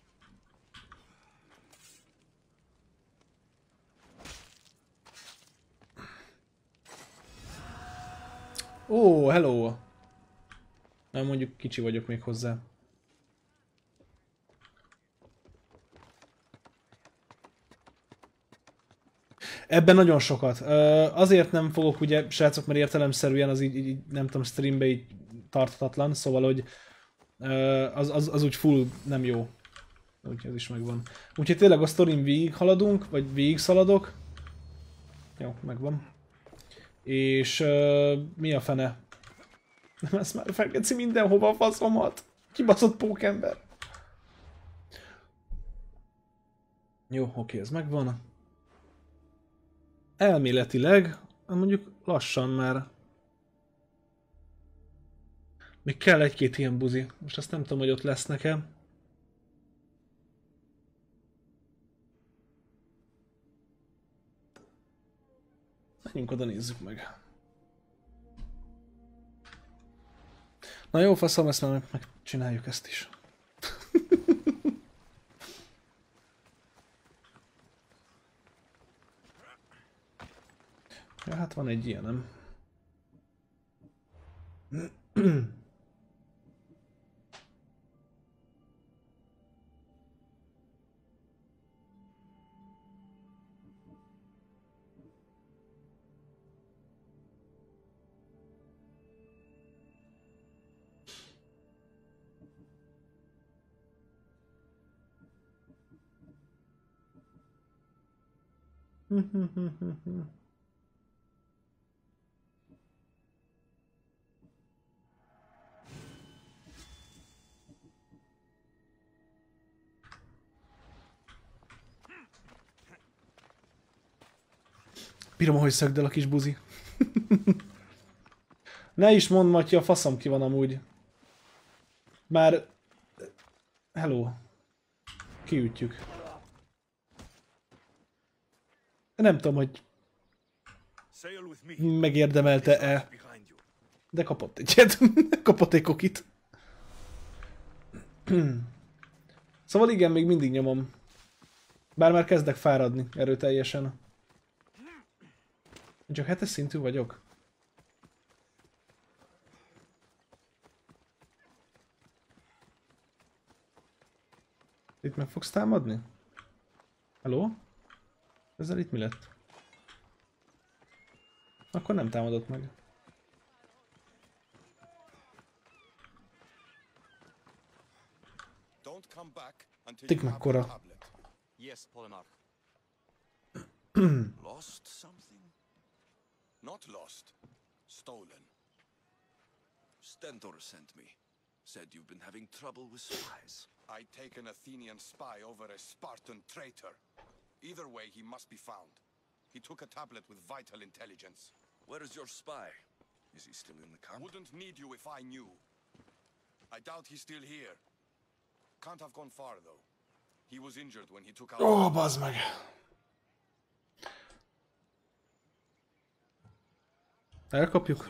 Ó, oh, hello! Nem, mondjuk kicsi vagyok még hozzá. Ebben nagyon sokat. Azért nem fogok ugye, srácok, mert értelemszerűen az így, így nem tudom, streambe így tarthatatlan, szóval, hogy az, az, az úgy full nem jó. Úgyhogy ez is megvan. Úgyhogy tényleg a sztorin végig haladunk, vagy végig szaladok. Jó, megvan. És uh, mi a fene? Nem, ezt már felgeci mindenhova a faszomat. Kibaszott pókember. Jó, oké, ez megvan. Elméletileg, mondjuk lassan már. Még kell egy-két ilyen buzi. Most azt nem tudom, hogy ott lesznek-e. Menjünk oda, nézzük meg. Na jó, faszom, ezt már megcsináljuk ezt is. Ja, hát van egy ilyenem. Bírom, hogy szögdel a kis buzi. Ne is mondd, Matya, a faszom ki van amúgy. Már... Hello. Kiütjük. Nem tudom, hogy megérdemelte-e. De kapott egyet. Kapott egy kokit. Szóval igen, még mindig nyomom. Bár már kezdek fáradni erőteljesen. Csak hetes szintű vagyok. Itt meg fogsz támadni? Hello? Ezzel itt mi lett? Akkor nem támadott meg. Tik mekkora. Yes, Polimarch. Lost something? Not lost. Stolen. Stentor sent me. Said you've been having trouble with spies. I take an Athenian spy over a Spartan traitor. Either way, he must be found. He took a tablet with vital intelligence. Where is your spy? Is he still in the camp? Wouldn't need you if I knew. I doubt he's still here. Can't have gone far, though. He was injured when he took out... Oh, bazd meg! Elkapjuk.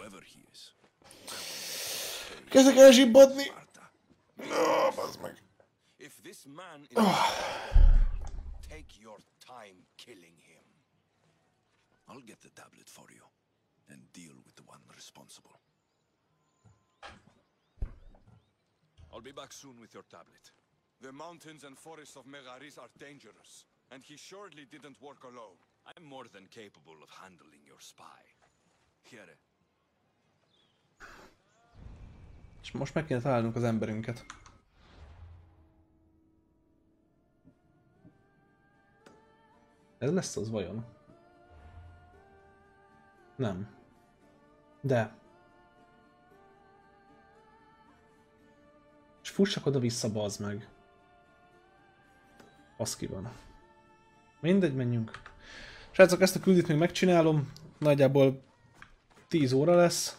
Kezdek elzsibbadni! Oh, bazd meg! If this man is... Take your time killing him. I'll get the tablet for you and deal with the one responsible. I'll be back soon with your tablet. The mountains and forests of Megaris are dangerous, and he surely didn't work alone. I'm more than capable of handling your spy. Here. És most meg kéne találnunk az emberünket. Ez lesz az vajon? Nem. De. És fussak oda-vissza, bazd meg. Az ki van. Mindegy, menjünk. Srácok, ezt a küldit még megcsinálom. Nagyjából tíz óra lesz.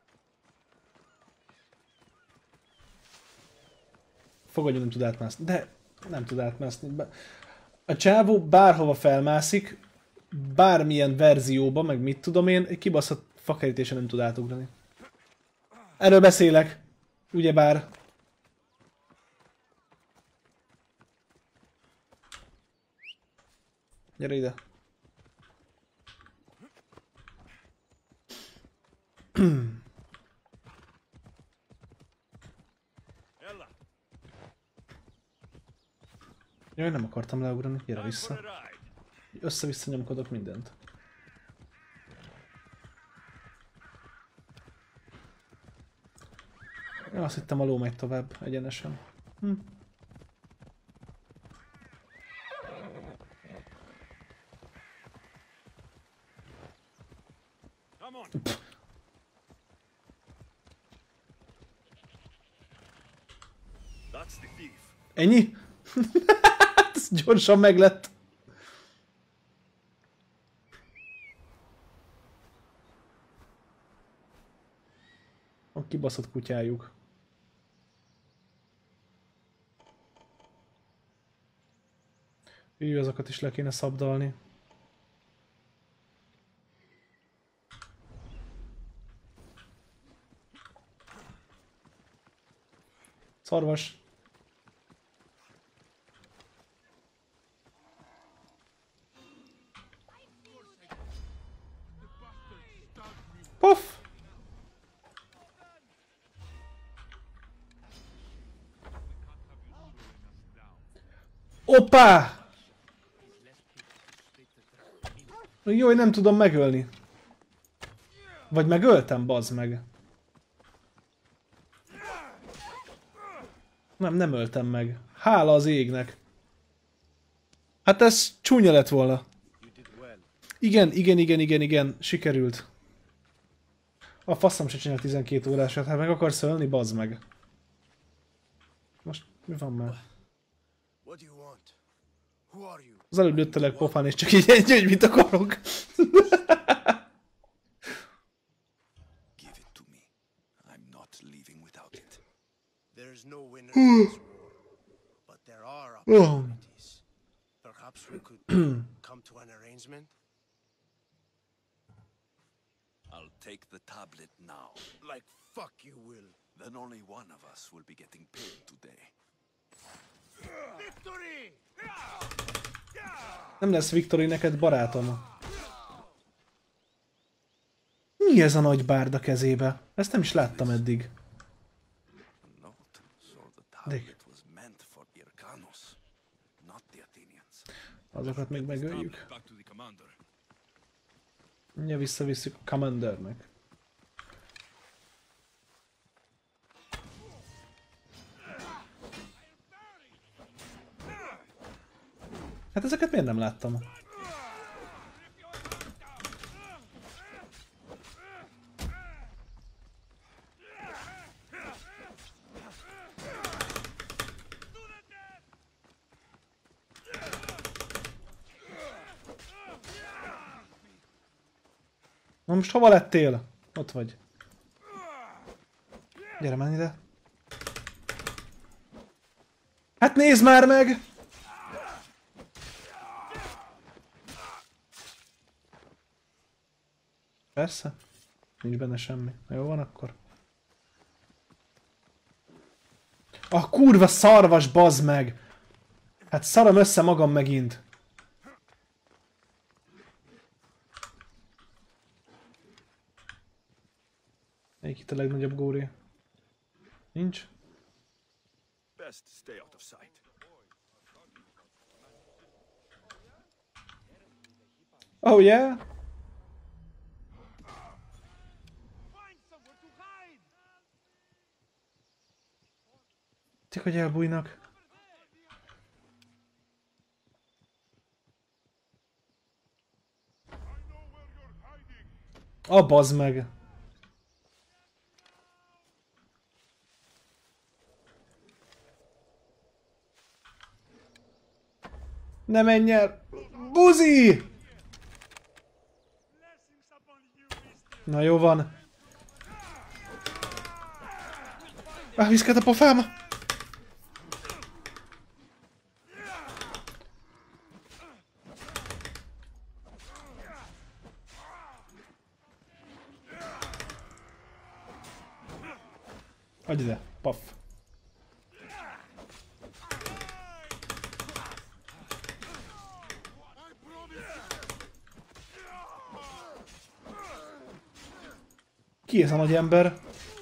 Fogadjon, nem tud átmászni. De nem tud átmászni. A csávó bárhova felmászik, bármilyen verzióba, meg mit tudom én, egy kibaszott fakerítésen nem tud átugrani. Erről beszélek. Ugyebár. Gyere ide. Jaj, nem akartam leugrani, gyere vissza. Össze-vissza nyomkodok mindent. Ja, azt hittem a ló megy tovább, egyenesen. Hm. Ennyi? Ez gyorsan meglett. A kibaszott kutyájuk. Ő, azokat is le kéne szabdalni. Szarvas. Puff! Oppá! Jó, hogy nem tudom megölni. Vagy megöltem, bazd meg. Nem, nem öltem meg. Hála az égnek. Hát ez csúnya lett volna. Igen, igen, igen, igen, igen. Sikerült. A faszom se csinál tizenkét órásat. Hát meg akarsz ölni, bazd meg. Most mi van már? Az előbb lőttelek pofán, és csak így egy, hogy mit akarok. There's no winner in this war, but there are opportunities. Perhaps we could come to an arrangement. I'll take the tablet now. Like fuck you will. Then only one of us will be getting paid today. Victory! Nem lesz Victory neked, barátom. Mi ez a nagy bárda kezébe? Ezt nem is láttam eddig. De... Azokat még megöljük. Mindjárt visszavisszük a Commandernek. Hát ezeket miért nem láttam? Na most hova lettél? Ott vagy. Gyere, menj ide. Hát nézd már meg! Persze. Nincs benne semmi. Na jó van akkor. A kurva szarvas, bazd meg! Hát szarom össze magam megint. Melyik itt a legnagyobb góri? Nincs? Oh yeah? Csak hogy elbújnak. A bazd meg! Ne menj el! Buzi! Na jó van. Ah, viszkelt a pofám! Adj ide, paf. Ki ez a nagy ember?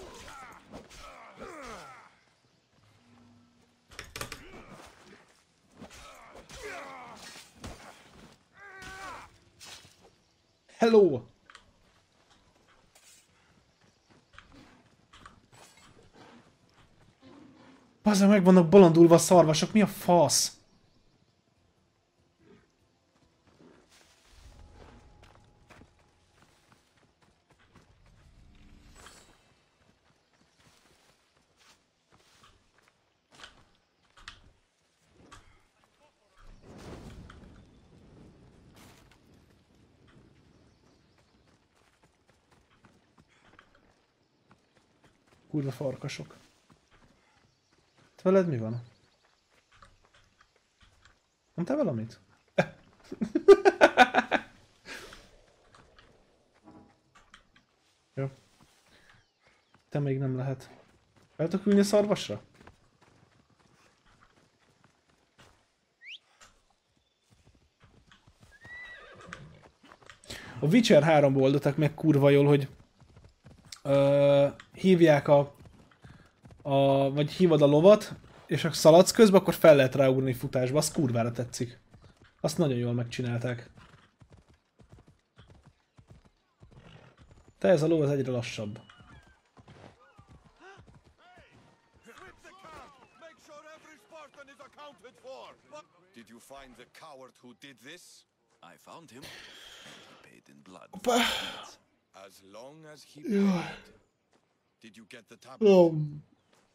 Hello! Bazzá, meg vannak bolondulva a szarvasok, mi a fasz? Kurva farkasok. Te veled mi van? Mondtál valamit? Jó. Te még nem lehet. El tudok ülni a szarvasra? A Witcher háromból oldották meg kurva jól, hogy Ö, hívják a, a... vagy hívod a lovat, és ha szaladsz közben, akkor fel lehet ráugrani futásba. Az kurvára tetszik. Azt nagyon jól megcsinálták. Te ez a ló az egyre lassabb. Did you find the coward who did this? I found him. He paid in blood. As long as he paid. Did you get the tablet? Um.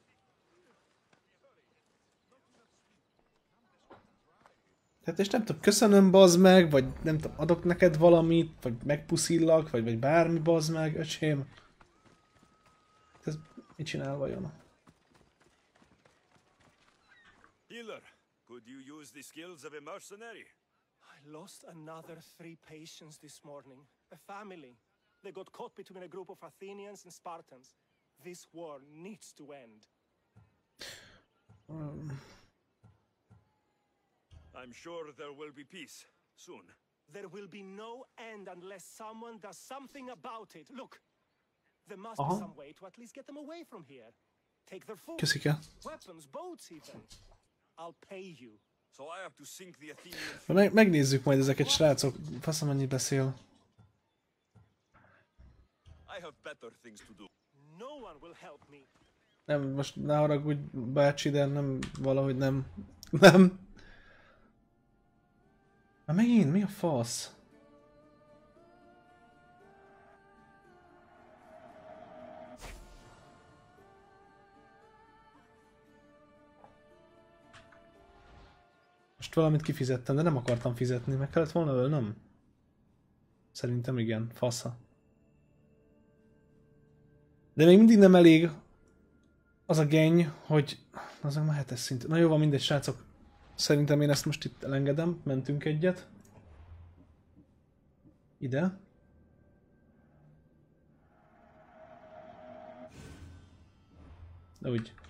Hát és nem tudom, köszönöm, bazd meg, vagy nem tudom, adok neked valamit, vagy megpuszillak, vagy, vagy bármi, bazd meg, öcsém. Ez mit csinál vajon? Healer, could you use the skills of a mercenary? I lost another three patients this morning. A family. They got caught between a group of Athenians and Spartans. This war needs to end. Um. I'm sure there will be peace soon. There will be no end unless someone does something about it. Look, there must Aha. be some way to at least get them away from here. Take their food, Köszike. weapons, boats even. I'll pay you. So I have to sink the Athenian. Meg, megnézzük majd ezeket, srácok. Faszom, annyi beszél. I have better things to do. No one will help me. Nem, most ne haragudj, bácsi, de nem, valahogy nem. Nem. Na megint, mi a fasz? Most valamit kifizettem, de nem akartam fizetni, meg kellett volna ölnöm? Szerintem igen, fasza. De még mindig nem elég az a genny, hogy... Azok már hetes szint. Na jó, van, mindegy, srácok. Szerintem én ezt most itt elengedem, mentünk egyet. Ide. De úgy.